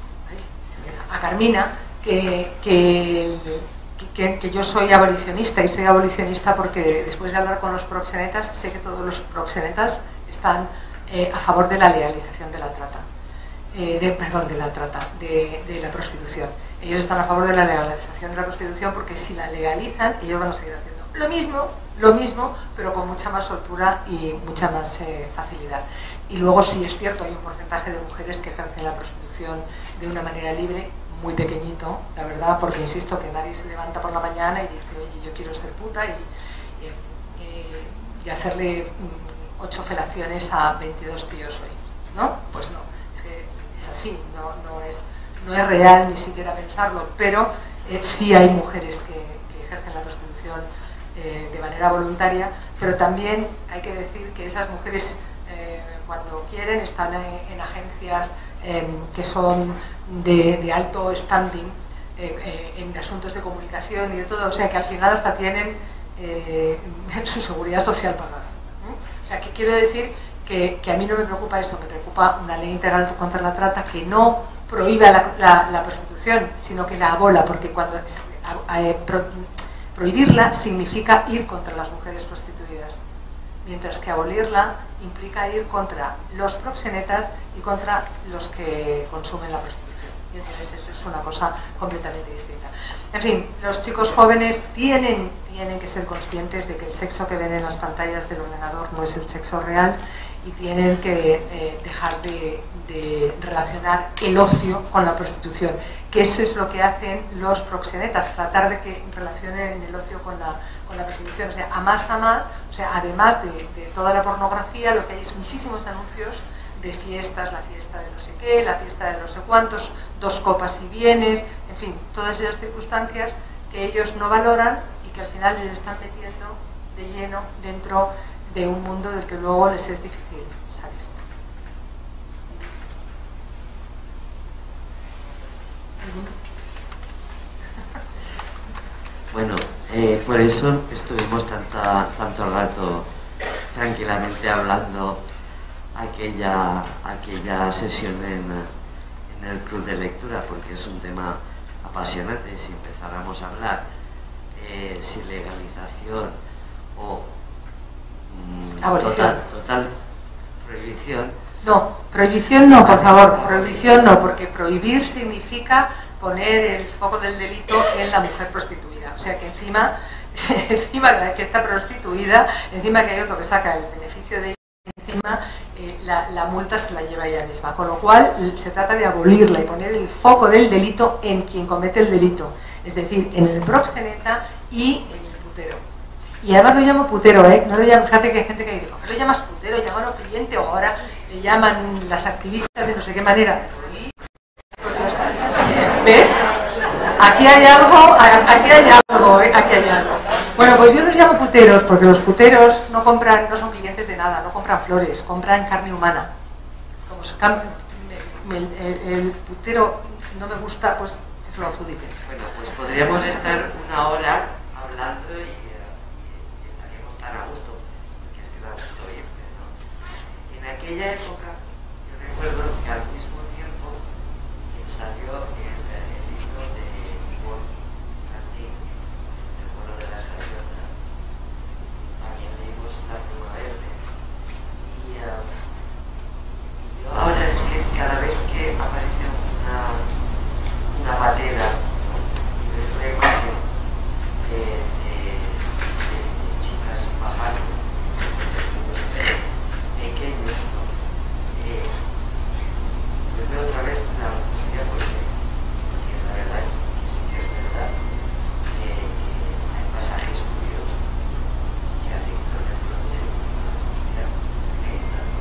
a Carmina que, que, que, que yo soy abolicionista, y soy abolicionista porque después de hablar con los proxenetas sé que todos los proxenetas están eh, a favor de la legalización de la trata, eh, de, perdón, de la trata, de, de la prostitución. Ellos están a favor de la legalización de la prostitución porque si la legalizan, ellos van a seguir haciendo lo mismo, lo mismo, pero con mucha más soltura y mucha más eh, facilidad. Y luego sí es cierto, hay un porcentaje de mujeres que ejercen la prostitución de una manera libre, muy pequeñito, la verdad, porque insisto que nadie se levanta por la mañana y dice, oye, yo quiero ser puta y, y, y, y hacerle ocho felaciones a veintidós tíos hoy, ¿no? Pues no, es que es así, no, no, es, no es real ni siquiera pensarlo, pero eh, sí hay mujeres que, que ejercen la prostitución eh, de manera voluntaria, pero también hay que decir que esas mujeres eh, cuando quieren están en, en agencias eh, que son de, de alto standing eh, eh, en asuntos de comunicación y de todo, o sea que al final hasta tienen eh, su seguridad social pagada, ¿no? O sea que quiero decir que, que a mí no me preocupa eso, me preocupa una ley integral contra la trata que no prohíba la, la, la prostitución, sino que la abola, porque cuando eh, pro, prohibirla significa ir contra las mujeres prostituidas, mientras que abolirla implica ir contra los proxenetas y contra los que consumen la prostitución. Y entonces eso es una cosa completamente distinta. En fin, los chicos jóvenes tienen, tienen que ser conscientes de que el sexo que ven en las pantallas del ordenador no es el sexo real y tienen que eh, dejar de, de relacionar el ocio con la prostitución, que eso es lo que hacen los proxenetas, tratar de que relacionen el ocio con la, con la prostitución, o sea, a más a más, o sea, además de, de toda la pornografía, lo que hay es muchísimos anuncios de fiestas, la fiesta de no sé qué, la fiesta de no sé cuántos, dos copas y vienes, en fin, todas esas circunstancias que ellos no valoran y que al final les están metiendo de lleno dentro de un mundo del que luego les es difícil, ¿sabes? Bueno, eh, por eso estuvimos tanta, tanto rato tranquilamente hablando aquella, aquella sesión en, en el club de lectura, porque es un tema apasionante. Si empezáramos a hablar eh, si legalización o mm, total, total prohibición. No, prohibición no, por favor, prohibición no, porque prohibir significa poner el foco del delito en la mujer prostituida. O sea que encima, encima de que está prostituida, encima que hay otro que saca el beneficio de ella, encima eh, la, la multa se la lleva ella misma. Con lo cual se trata de abolirla y poner el foco del delito en quien comete el delito. Es decir, en el proxeneta y en el putero. Y además lo llamo putero, ¿eh? No lo llamo, fíjate que hay gente que dice, ¿por qué lo llamas putero? Llámalo cliente, o ahora le llaman las activistas de no sé qué manera. ¿Ves? Aquí hay algo, aquí hay algo, ¿eh? Aquí hay algo. Bueno, pues yo los llamo puteros porque los puteros no compran, no son clientes de nada, no compran flores, compran carne humana. Como se me, el, el, el putero no me gusta, pues que se lo adjudiquen. Bueno, pues podríamos estar una hora hablando y, y estaríamos tan a gusto, porque es que da gusto oírte, ¿no? En aquella época, yo recuerdo que al mismo tiempo salió el, el libro de Ivonne Martín, El vuelo de las gaviotas. También leímos La pluma verde. Y, uh, y yo ahora es que cada vez que aparece una, una patera, ¿no? Y ves la imagen de, de, de, de chicas bajando, pequeños, ¿no? Eh, yo veo otra vez la angustia porque, porque la verdad es que es verdad que, que hay pasajes tuyos que a Víctor le producen una angustia tremenda, ¿no?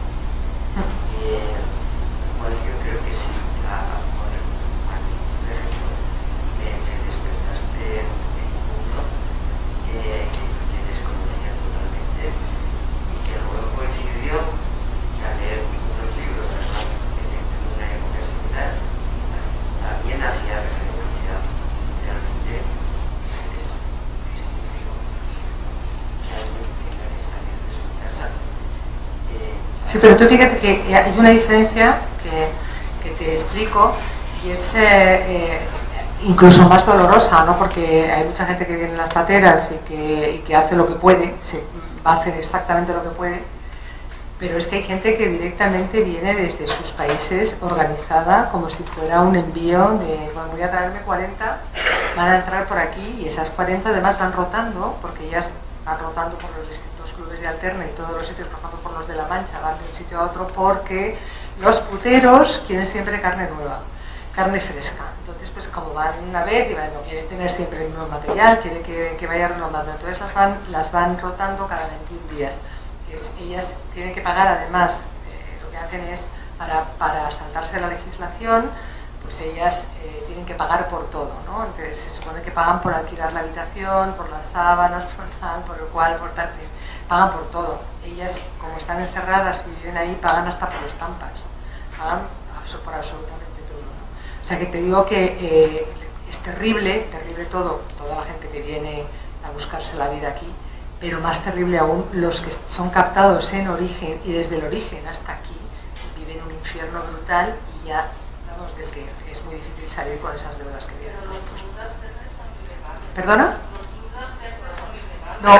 Eh, bueno, yo creo que sí, a lo mejor a mí, por ejemplo, me, me despertaste en un mundo eh, que, que desconocía totalmente y que luego coincidió que al leer otros libros, además, en una época similar, también hacía referencia realmente a seres tristes, digo, que alguien tenga que salir de su casa. Eh, Sí, pero tú fíjate que hay una diferencia que, que te explico y es eh, eh, incluso más dolorosa, ¿no? Porque hay mucha gente que viene en las pateras y que, y que hace lo que puede, se, va a hacer exactamente lo que puede, pero es que hay gente que directamente viene desde sus países organizada como si fuera un envío de, bueno, voy a traerme cuarenta, van a entrar por aquí y esas cuarenta además van rotando, porque ellas van rotando por los distintos clubes de alterna y todos los sitios, por ejemplo por los de La Mancha, van de un sitio a otro porque los puteros quieren siempre carne nueva, carne fresca. Entonces, pues como van una vez y van, no quieren tener siempre el mismo material, quieren que, que vaya renovando, entonces las van, las van rotando cada veintiún días. Es, ellas tienen que pagar además, eh, lo que hacen es, para, para saltarse la legislación, pues ellas eh, tienen que pagar por todo, ¿no? Entonces se supone que pagan por alquilar la habitación, por las sábanas, por tal, por el cual, por tal, pagan por todo. Ellas, como están encerradas y viven ahí, pagan hasta por los tampas, pagan por absolutamente todo, ¿no? O sea que te digo que eh, es terrible, terrible todo, toda la gente que viene a buscarse la vida aquí, pero más terrible aún los que son captados en origen y desde el origen hasta aquí viven un infierno brutal y ya, vamos, del que es muy difícil salir con esas deudas que vienen. ¿Perdona? No.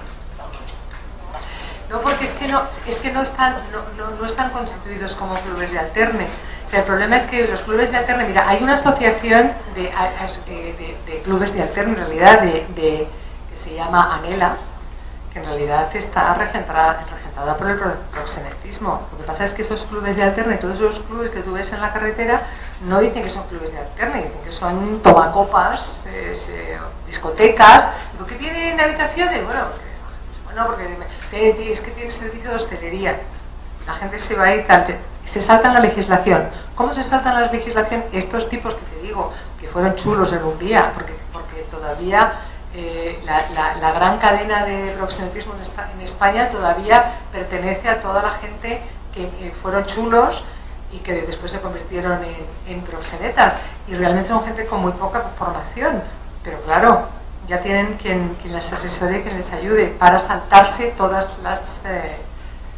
No, porque es que no, es que no están, no, no, no están constituidos como clubes de alterne. O sea, el problema es que los clubes de alterne, mira, hay una asociación de, de, de, de clubes de alterne, en realidad, de, de, que se llama ANELA, que en realidad está regentada, regentada por el proxenetismo. Lo que pasa es que esos clubes de alterne, todos esos clubes que tú ves en la carretera, no dicen que son clubes de alterne, dicen que son tomacopas, eh, eh, discotecas. ¿Por qué tienen habitaciones? Bueno, porque, bueno, porque es que tiene servicio de hostelería. La gente se va a ir tal, se saltan la legislación. ¿Cómo se saltan la legislación? Estos tipos que te digo, que fueron chulos en un día, porque, porque todavía eh, la, la, la gran cadena de proxenetismo en, esta, en España todavía pertenece a toda la gente que eh, fueron chulos y que después se convirtieron en, en proxenetas. Y realmente son gente con muy poca formación, pero claro, ya tienen quien, quien les asesore, quien les ayude para saltarse todas las... Eh,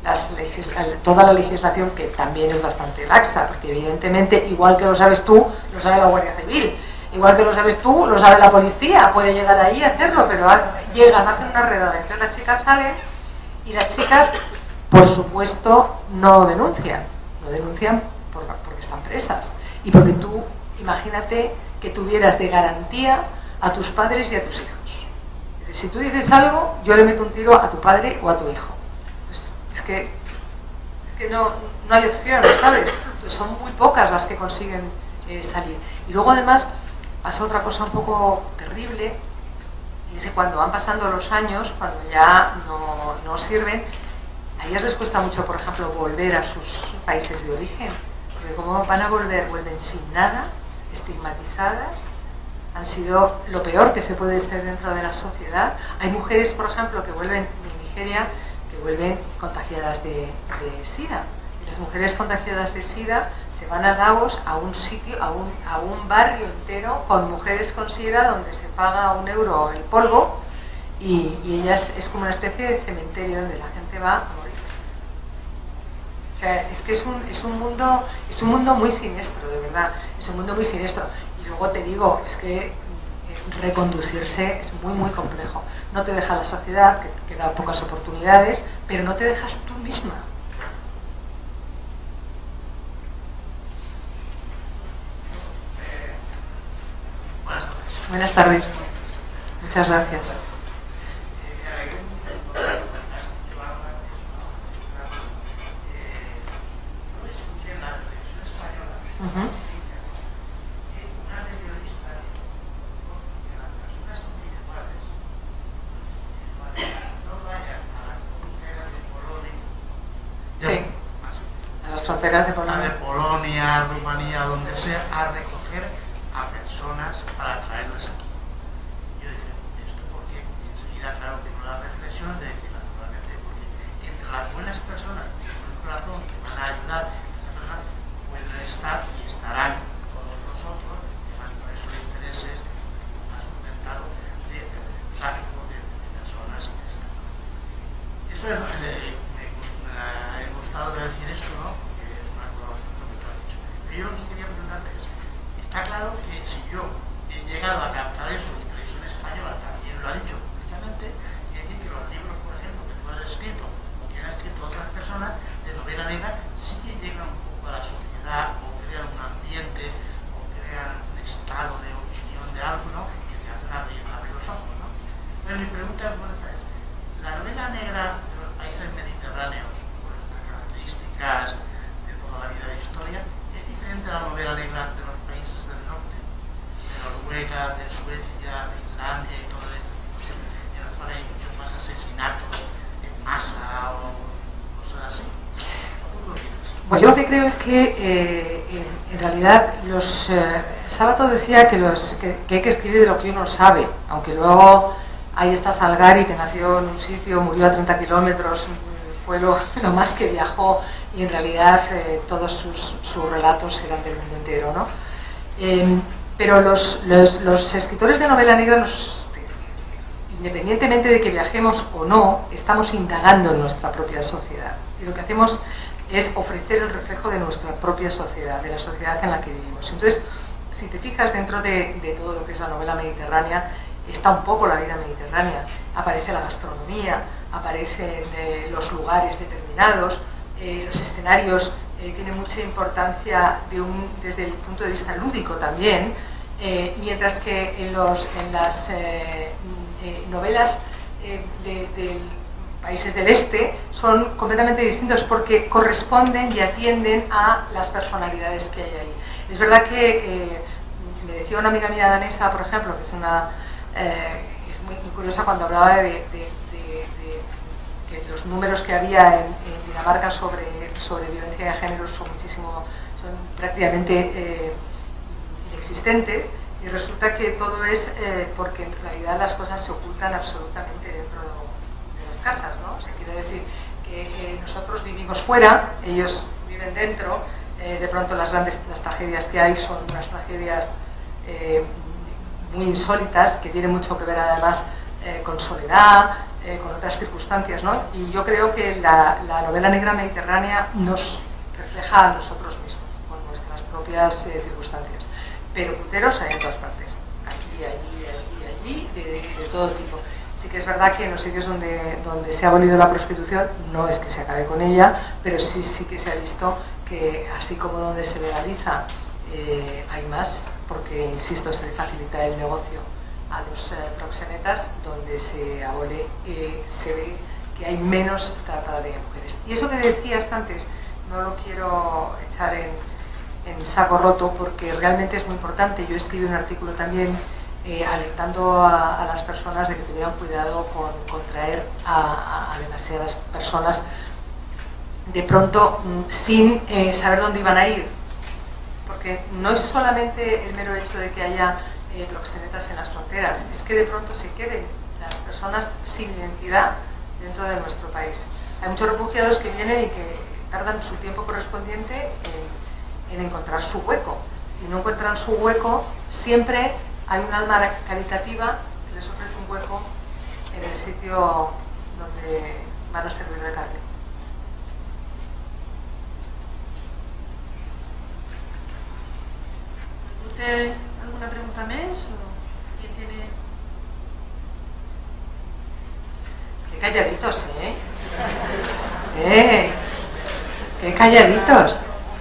las legis toda la legislación, que también es bastante laxa, porque evidentemente, igual que lo sabes tú, lo sabe la Guardia Civil, igual que lo sabes tú, lo sabe la policía, puede llegar ahí a hacerlo, pero llegan, hacen una redada, entonces las chicas salen y las chicas, por supuesto, no denuncian, no denuncian por, porque están presas y porque tú, imagínate que tuvieras de garantía a tus padres y a tus hijos. Si tú dices algo, yo le meto un tiro a tu padre o a tu hijo. Pues es que, es que no, no hay opción, ¿sabes? Pues son muy pocas las que consiguen eh, salir. Y luego además pasa otra cosa un poco terrible, y es que cuando van pasando los años, cuando ya no, no sirven, a ellas les cuesta mucho, por ejemplo, volver a sus países de origen. Porque como van a volver, vuelven sin nada, estigmatizadas, han sido lo peor que se puede ser dentro de la sociedad. Hay mujeres, por ejemplo, que vuelven de Nigeria, que vuelven contagiadas de, de SIDA. Y las mujeres contagiadas de SIDA se van a Laos, a un sitio, a un, a un barrio entero con mujeres con SIDA, donde se paga un euro el polvo, y, y ellas es como una especie de cementerio donde la gente va a morir. O sea, es que es un, es un mundo, es un mundo muy siniestro, de verdad, es un mundo muy siniestro. Y luego te digo, es que reconducirse es muy, muy complejo. No te deja la sociedad, que, que da pocas oportunidades, pero no te dejas tú misma. Buenas tardes. Buenas tardes. Muchas gracias. Uh-huh. Sí, a las fronteras de Polonia. de Polonia, Rumanía, donde sea, a recoger a personas para traerlas aquí. Yo dije, ¿esto por qué? Y enseguida, claro, tengo la reflexión de decir, naturalmente, porque entre las buenas personas con el corazón que van a ayudar, esas personas pueden estar y estarán con nosotros, por esos intereses más sustentado de tráfico de, de personas que están. Eso es lo que le he gustado de decir esto, ¿no? Porque es una colaboración con lo que tú has dicho. Pero yo lo que quería preguntarte es, está claro que si yo he llegado a captar eso y Televisión Española también lo ha dicho públicamente, quiere decir que los libros, por ejemplo, que tú has escrito o que han escrito otras personas de novela negra, sí que llegan un poco a la sociedad o crean un ambiente o crean un estado de opinión de algo, ¿no? Que te hacen abrir, abrir los ojos, ¿no? Entonces mi pregunta es, la novela negra de los países mediterráneos, por estas características de toda la vida de historia, es diferente a la novela negra de los países del norte, de Noruega, de Suecia, Finlandia y todo esto, en los cuales hay muchos más asesinatos en masa o cosas así. ¿Tú qué opinas? Bueno, yo lo que creo es que eh, en, en realidad los eh, Sábato decía que, los, que, que hay que escribir de lo que uno sabe, aunque luego ahí está Salgari, que nació en un sitio, murió a treinta kilómetros, fue lo, lo más que viajó, y en realidad eh, todos sus, sus relatos eran del mundo entero, ¿no? Eh, pero los, los, los escritores de novela negra, nos, independientemente de que viajemos o no, estamos indagando en nuestra propia sociedad. Y lo que hacemos es ofrecer el reflejo de nuestra propia sociedad, de la sociedad en la que vivimos. Entonces, si te fijas dentro de, de todo lo que es la novela mediterránea, está un poco la vida mediterránea, aparece la gastronomía, aparecen eh, los lugares determinados, eh, los escenarios eh, tienen mucha importancia de un, desde el punto de vista lúdico también, eh, mientras que en, los, en las eh, eh, novelas eh, de, de países del este son completamente distintos porque corresponden y atienden a las personalidades que hay ahí. Es verdad que eh, me decía una amiga mía danesa, por ejemplo, que es una Eh, es muy, muy curiosa cuando hablaba de, de, de, de que los números que había en, en Dinamarca sobre, sobre violencia de género son muchísimo, son prácticamente eh, inexistentes, y resulta que todo es eh, porque en realidad las cosas se ocultan absolutamente dentro de, de las casas, ¿no? O sea, quiere decir que eh, nosotros vivimos fuera, ellos viven dentro, eh, de pronto las grandes las tragedias que hay son unas tragedias eh, muy insólitas, que tienen mucho que ver además eh, con soledad, eh, con otras circunstancias, ¿no? Y yo creo que la, la novela negra mediterránea nos refleja a nosotros mismos, con nuestras propias eh, circunstancias. Pero puteros hay en todas partes, aquí, allí, allí, allí, de, de, de todo tipo. Sí que es verdad que en los sitios donde, donde se ha abolido la prostitución, no es que se acabe con ella, pero sí, sí que se ha visto que así como donde se legaliza eh, hay más, porque, insisto, se le facilita el negocio a los eh, proxenetas, donde se abole, eh, se ve que hay menos trata de mujeres. Y eso que decías antes, no lo quiero echar en, en saco roto, porque realmente es muy importante. Yo escribí un artículo también Eh, alertando a, a las personas de que tuvieran cuidado con, con traer a, a demasiadas personas de pronto mm, sin eh, saber dónde iban a ir, porque no es solamente el mero hecho de que haya eh, proxenetas en las fronteras, es que de pronto se queden las personas sin identidad dentro de nuestro país. Hay muchos refugiados que vienen y que tardan su tiempo correspondiente en, en encontrar su hueco. Si no encuentran su hueco, siempre hay un alma caritativa que les ofrece un hueco en el sitio donde van a servir de carne. ¿Usted alguna pregunta más? ¿O quién tiene? Qué calladitos, ¿eh? ¡Eh! ¡Qué calladitos!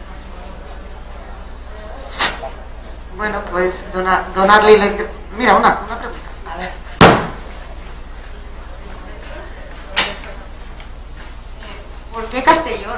Bueno, pues donar, donarle les... Mira, una, una pregunta. A ver. ¿Por qué Castellón?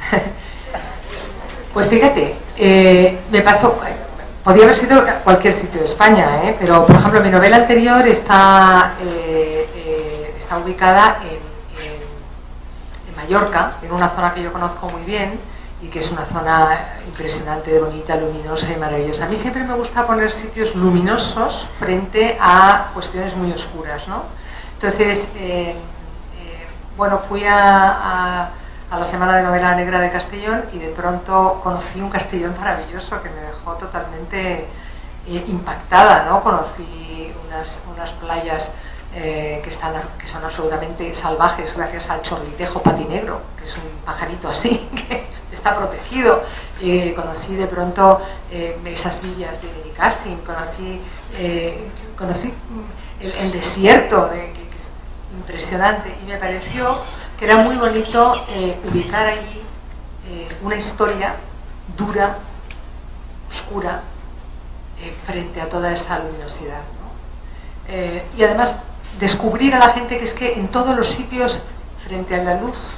Pues fíjate, eh, me pasó... Podría haber sido cualquier sitio de España, ¿eh? Pero, por ejemplo, mi novela anterior está, eh, eh, está ubicada en, en, en Mallorca, en una zona que yo conozco muy bien, y que es una zona impresionante, bonita, luminosa y maravillosa. A mí siempre me gusta poner sitios luminosos frente a cuestiones muy oscuras, ¿no? Entonces, eh, eh, bueno, fui a, a, a la Semana de Novela Negra de Castellón y de pronto conocí un Castellón maravilloso que me dejó totalmente eh, impactada, ¿no? Conocí unas, unas playas eh, que, están, que son absolutamente salvajes gracias al chorlitejo patinegro, que es un pajarito así, que está protegido. Eh, conocí de pronto eh, esas villas de Benicàssim, conocí, eh, conocí el, el desierto, de, que, que es impresionante, y me pareció que era muy bonito eh, ubicar allí eh, una historia dura, oscura, eh, frente a toda esa luminosidad, ¿no? Eh, y además descubrir a la gente que es que en todos los sitios, frente a la luz,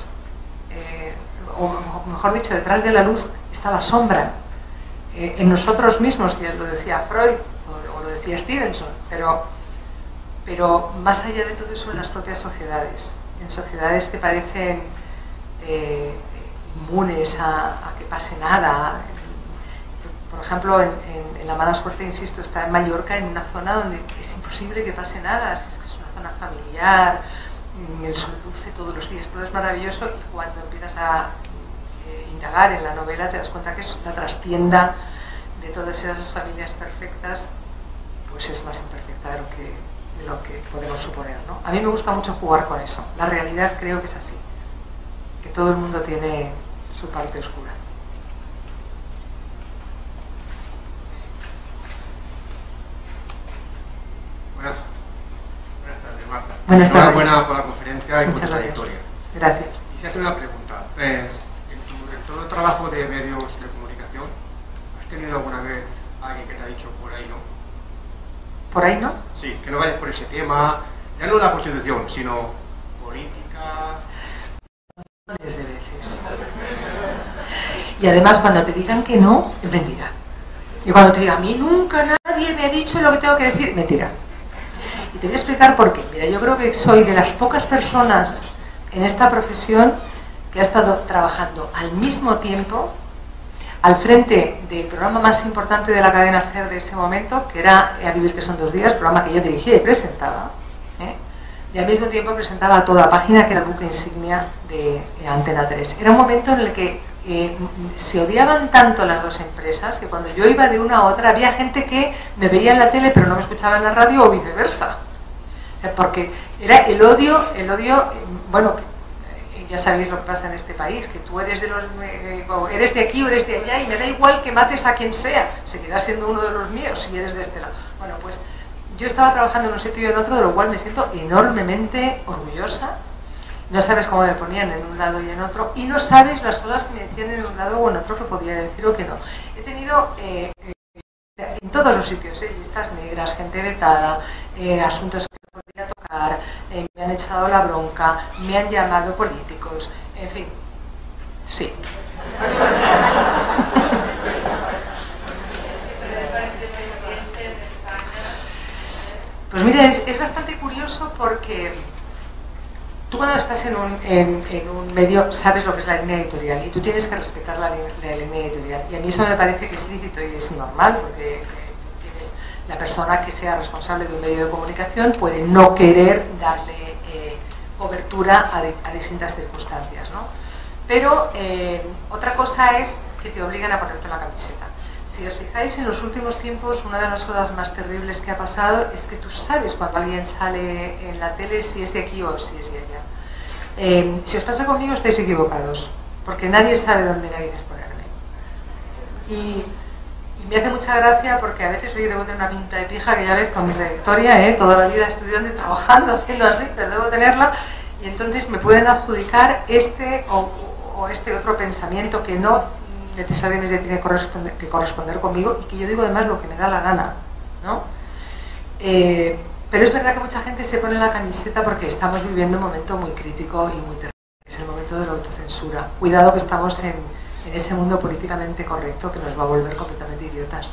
o mejor dicho, detrás de la luz está la sombra, eh, en nosotros mismos, que lo decía Freud o, o lo decía Stevenson, pero, pero más allá de todo eso en las propias sociedades, en sociedades que parecen eh, inmunes a, a que pase nada. Por ejemplo, en, en, en La Mala Suerte, insisto, está en Mallorca, en una zona donde es imposible que pase nada, es que es una zona familiar, el sol luce todos los días, todo es maravilloso, y cuando empiezas a eh, indagar en la novela te das cuenta que es la trastienda de todas esas familias perfectas, pues es más imperfecta de lo que, de lo que podemos suponer, ¿no? A mí me gusta mucho jugar con eso. La realidad creo que es así, que todo el mundo tiene su parte oscura. Buenas, buenas tardes, Marta. Buenas tardes. Enhorabuena por la conferencia y por tu gracias. trayectoria. Gracias. Quisiera hacer una pregunta. Eh, en, tu, en todo el trabajo de medios de comunicación, ¿has tenido alguna vez alguien que te ha dicho por ahí no? ¿Por ahí no? Sí, que no vayas por ese tema, ya no la prostitución, sino política. Miles de veces. Y además, cuando te digan que no, es mentira. Y cuando te digan, a mí nunca nadie me ha dicho lo que tengo que decir, mentira. Y te voy a explicar por qué. Mira, yo creo que soy de las pocas personas en esta profesión que ha estado trabajando al mismo tiempo al frente del programa más importante de la cadena SER de ese momento, que era A Vivir que son dos días, programa que yo dirigía y presentaba, ¿eh? Y al mismo tiempo presentaba a Toda Página, que era el buque insignia de Antena tres. Era un momento en el que eh, se odiaban tanto las dos empresas que cuando yo iba de una a otra había gente que me veía en la tele pero no me escuchaba en la radio o viceversa. Porque era el odio, el odio, bueno, ya sabéis lo que pasa en este país, que tú eres de los, eh, o eres de aquí o eres de allá y me da igual que mates a quien sea, seguirás siendo uno de los míos si eres de este lado. Bueno, pues yo estaba trabajando en un sitio y en otro, de lo cual me siento enormemente orgullosa. No sabes cómo me ponían en un lado y en otro, y no sabes las cosas que me decían en un lado o en otro que podía decir o que no. He tenido eh, eh, en todos los sitios, eh, listas negras, gente vetada, eh, asuntos que no podía tocar, eh, me han echado la bronca, me han llamado políticos, en fin, sí. Pues mira, es, es bastante curioso porque tú cuando estás en un, en, en un medio sabes lo que es la línea editorial y tú tienes que respetar la, la línea editorial. Y a mí eso me parece que es lícito y es normal, porque eh, tienes, la persona que sea responsable de un medio de comunicación puede no querer darle eh, cobertura a, de, a distintas circunstancias, ¿no? Pero eh, otra cosa es que te obligan a ponerte la camiseta. Si os fijáis, en los últimos tiempos, una de las cosas más terribles que ha pasado es que tú sabes cuando alguien sale en la tele si es de aquí o si es de allá. Eh, si os pasa conmigo, estáis equivocados, porque nadie sabe dónde narices ponerme. Y, y me hace mucha gracia porque a veces hoy debo tener una pinta de pija, que ya ves, con mi trayectoria, ¿eh? Toda la vida estudiando y trabajando, haciendo así, pero debo tenerla, y entonces me pueden adjudicar este o, o este otro pensamiento que no necesariamente tiene corresponder, que corresponder conmigo y que yo digo además lo que me da la gana, ¿no? Eh, pero es verdad que mucha gente se pone la camiseta porque estamos viviendo un momento muy crítico y muy terrible, es el momento de la autocensura. Cuidado que estamos en, en ese mundo políticamente correcto que nos va a volver completamente idiotas.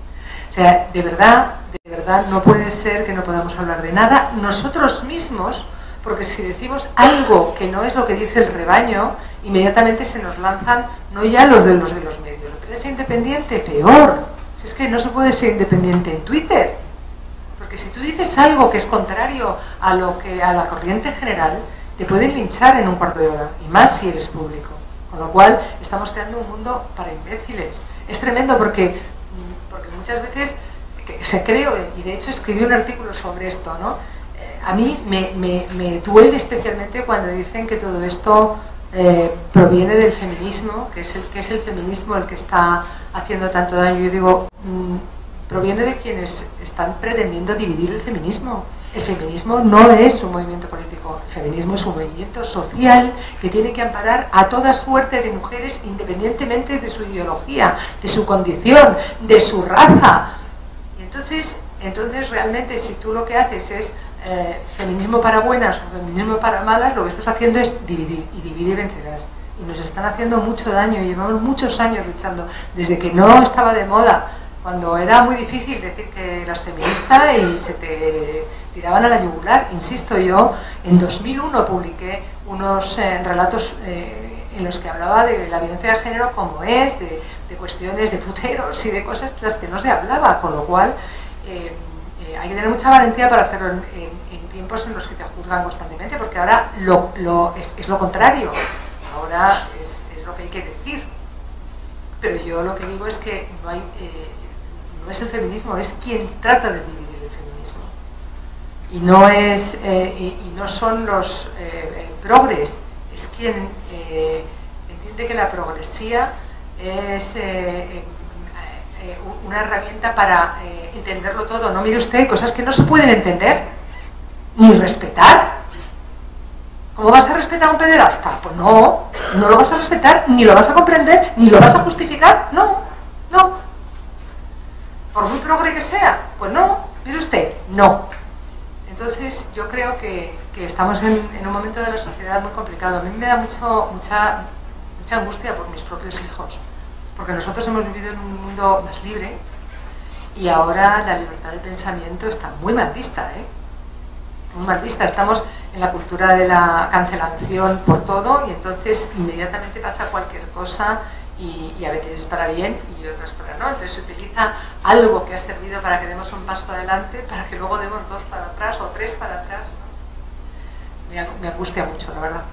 O sea, de verdad, de verdad no puede ser que no podamos hablar de nada nosotros mismos, porque si decimos algo que no es lo que dice el rebaño, inmediatamente se nos lanzan, no ya los de los de los medios, la prensa independiente, peor. Si es que no se puede ser independiente en Twitter, porque si tú dices algo que es contrario a lo que a la corriente general, te pueden linchar en un cuarto de hora, y más si eres público. Con lo cual, estamos creando un mundo para imbéciles. Es tremendo porque, porque muchas veces se creo, y de hecho escribí un artículo sobre esto, ¿no? A mí me, me, me duele especialmente cuando dicen que todo esto eh, proviene del feminismo, que es, el, que es el feminismo el que está haciendo tanto daño. Yo digo, mmm, proviene de quienes están pretendiendo dividir el feminismo. El feminismo no es un movimiento político, el feminismo es un movimiento social que tiene que amparar a toda suerte de mujeres independientemente de su ideología, de su condición, de su raza. Y entonces, entonces realmente si tú lo que haces es Eh, feminismo para buenas o feminismo para malas, lo que estás haciendo es dividir, y dividir vencerás. Y nos están haciendo mucho daño, y llevamos muchos años luchando, desde que no estaba de moda, cuando era muy difícil decir que eras feminista y se te tiraban a la yugular. Insisto, yo en dos mil uno publiqué unos eh, relatos eh, en los que hablaba de la violencia de género como es, de, de cuestiones de puteros y de cosas de las que no se hablaba, con lo cual eh, hay que tener mucha valentía para hacerlo en, en, en tiempos en los que te juzgan constantemente, porque ahora lo, lo, es, es lo contrario, ahora es, es lo que hay que decir. Pero yo lo que digo es que no, hay, eh, no es el feminismo, es quien trata de dividir el feminismo. Y no, es, eh, y, y no son los eh, progres, es quien eh, entiende que la progresía es eh, eh, una herramienta para eh, entenderlo todo. No, mire usted, hay cosas que no se pueden entender ni respetar. ¿Cómo vas a respetar a un pederasta? Pues no, no lo vas a respetar, ni lo vas a comprender, ni lo vas a justificar. No, no. Por muy progre que sea, pues no, mire usted, no. Entonces yo creo que, que estamos en, en un momento de la sociedad muy complicado. A mí me da mucho, mucha, mucha angustia por mis propios hijos, porque nosotros hemos vivido en un mundo más libre y ahora la libertad de pensamiento está muy mal vista, ¿eh? Muy mal vista. Estamos en la cultura de la cancelación por todo, y entonces inmediatamente pasa cualquier cosa, y, y a veces para bien y otras para no. Entonces se utiliza algo que ha servido para que demos un paso adelante para que luego demos dos para atrás o tres para atrás, ¿no? Me, me angustia mucho, la verdad.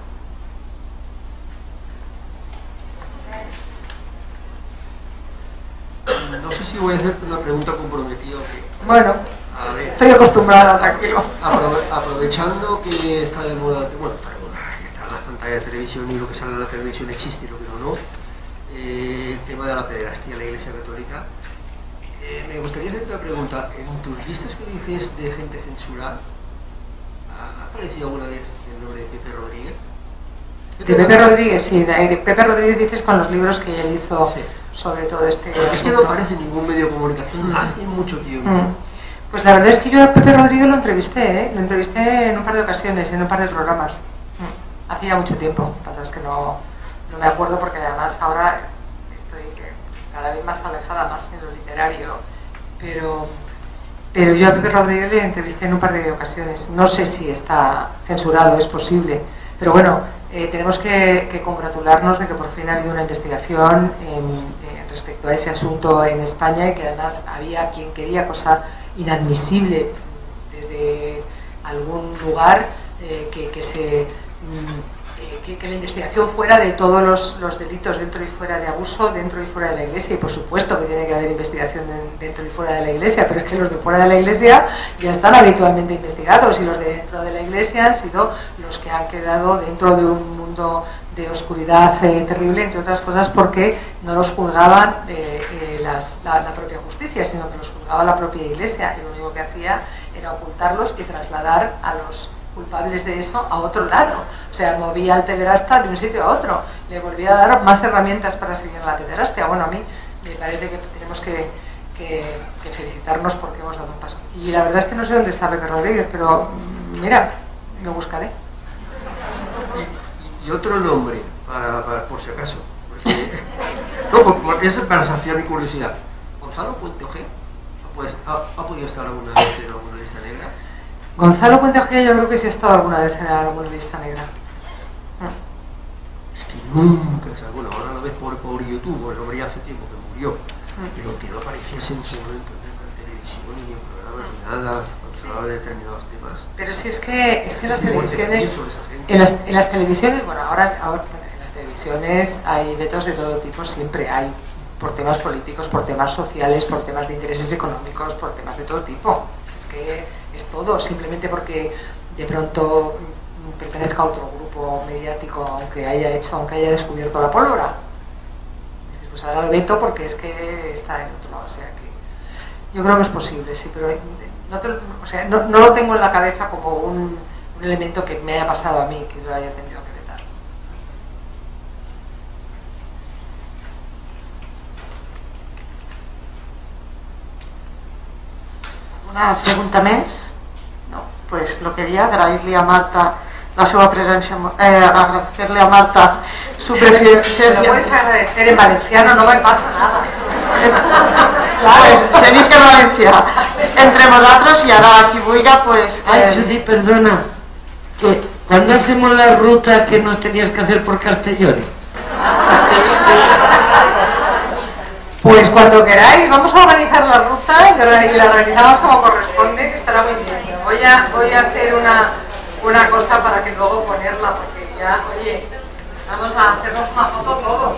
No sé si voy a hacerte una pregunta comprometida o qué. Bueno, A ver, Estoy acostumbrada, tranquilo. aprove aprovechando que está de moda, bueno, está de moda, que está en las pantallas de televisión y lo que sale en la televisión existe y lo que no, no, eh, el tema de la pederastía en la Iglesia Católica, eh, me gustaría hacerte una pregunta. En tus listas que dices de gente censurada, ¿ha aparecido alguna vez el nombre de Pepe Rodríguez? De Pepe Rodríguez, sí, de, de Pepe Rodríguez dices con los libros que él hizo sí. sobre todo este... Es que no aparece en ningún medio de comunicación mm. hace mucho tiempo. Mm. Pues la verdad es que yo a Pepe Rodríguez lo entrevisté, ¿eh? Lo entrevisté en un par de ocasiones, en un par de programas. Mm. Hacía mucho tiempo, lo que pasa es que no, no me acuerdo porque además ahora estoy cada vez más alejada, más en lo literario, pero, pero yo a Pepe Rodríguez le entrevisté en un par de ocasiones. No sé si está censurado, es posible, pero bueno... Eh, tenemos que, que congratularnos de que por fin ha habido una investigación en, en respecto a ese asunto en España y que además había quien quería, cosa inadmisible desde algún lugar, eh, que, que, se, eh, que, que la investigación fuera de todos los, los delitos dentro y fuera de abuso, dentro y fuera de la Iglesia, y por supuesto que tiene que haber investigación de, dentro y fuera de la Iglesia, pero es que los de fuera de la Iglesia ya están habitualmente investigados y los de dentro de la Iglesia han sido los que han quedado dentro de un mundo de oscuridad eh, terrible, entre otras cosas porque no los juzgaban eh, eh, las, la, la propia justicia, sino que los juzgaba la propia Iglesia, y lo único que hacía era ocultarlos y trasladar a los culpables de eso a otro lado. O sea, movía al pederasta de un sitio a otro, le volvía a dar más herramientas para seguir la pederastia. Bueno, a mí me parece que tenemos que, que, que felicitarnos porque hemos dado un paso. Y la verdad es que no sé dónde está Pepe Rodríguez, pero mira, lo buscaré. Y, y otro nombre, para, para, por si acaso. Porque, no, por, por, eso es para saciar mi curiosidad. ¿Gonzalo Puente Ojea ha, ha, ha podido estar alguna vez en alguna lista negra? Gonzalo Puente Ojea yo creo que sí ha estado alguna vez en alguna lista negra. Es que nunca, o sea, bueno, ahora lo ves por, por YouTube, lo vería hace tiempo que murió, pero que no apareciese en su momento en la televisión ni en programas ni nada, cuando se hablaba de determinados temas. Pero si es que, es que las televisiones, en las, en las televisiones, bueno, ahora, ahora en las televisiones hay vetos de todo tipo, siempre hay, por temas políticos, por temas sociales, por temas de intereses económicos, por temas de todo tipo. Es que es todo, simplemente porque de pronto pertenezca a otro grupo mediático, aunque haya hecho, aunque haya descubierto la pólvora. Pues ahora lo veto porque es que está en otro lado. O sea que yo creo que es posible, sí, pero no, te, o sea, no, no lo tengo en la cabeza como un, un elemento que me haya pasado a mí, que lo haya tenido que vetar. Una pregunta més? No, pues lo quería agradecerle a Marta la seva presencia, eh, agradecerle a Marta su presencia. Lo puedes agradecer en valenciano, no me pasa nada. Claro, pues, se dice que Valencia entre nosotros y ahora aquí buiga, pues... Ay, eh... Judy, perdona, que cuando hacemos la ruta que nos tenías que hacer por Castellón? Pues cuando queráis, vamos a organizar la ruta y la organizamos como corresponde, que estará muy bien. Voy a, voy a hacer una, una cosa para que luego ponerla, porque ya, oye, vamos a hacernos una foto todos.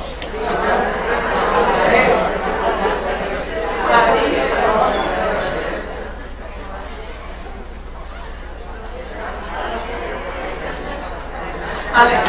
Vale.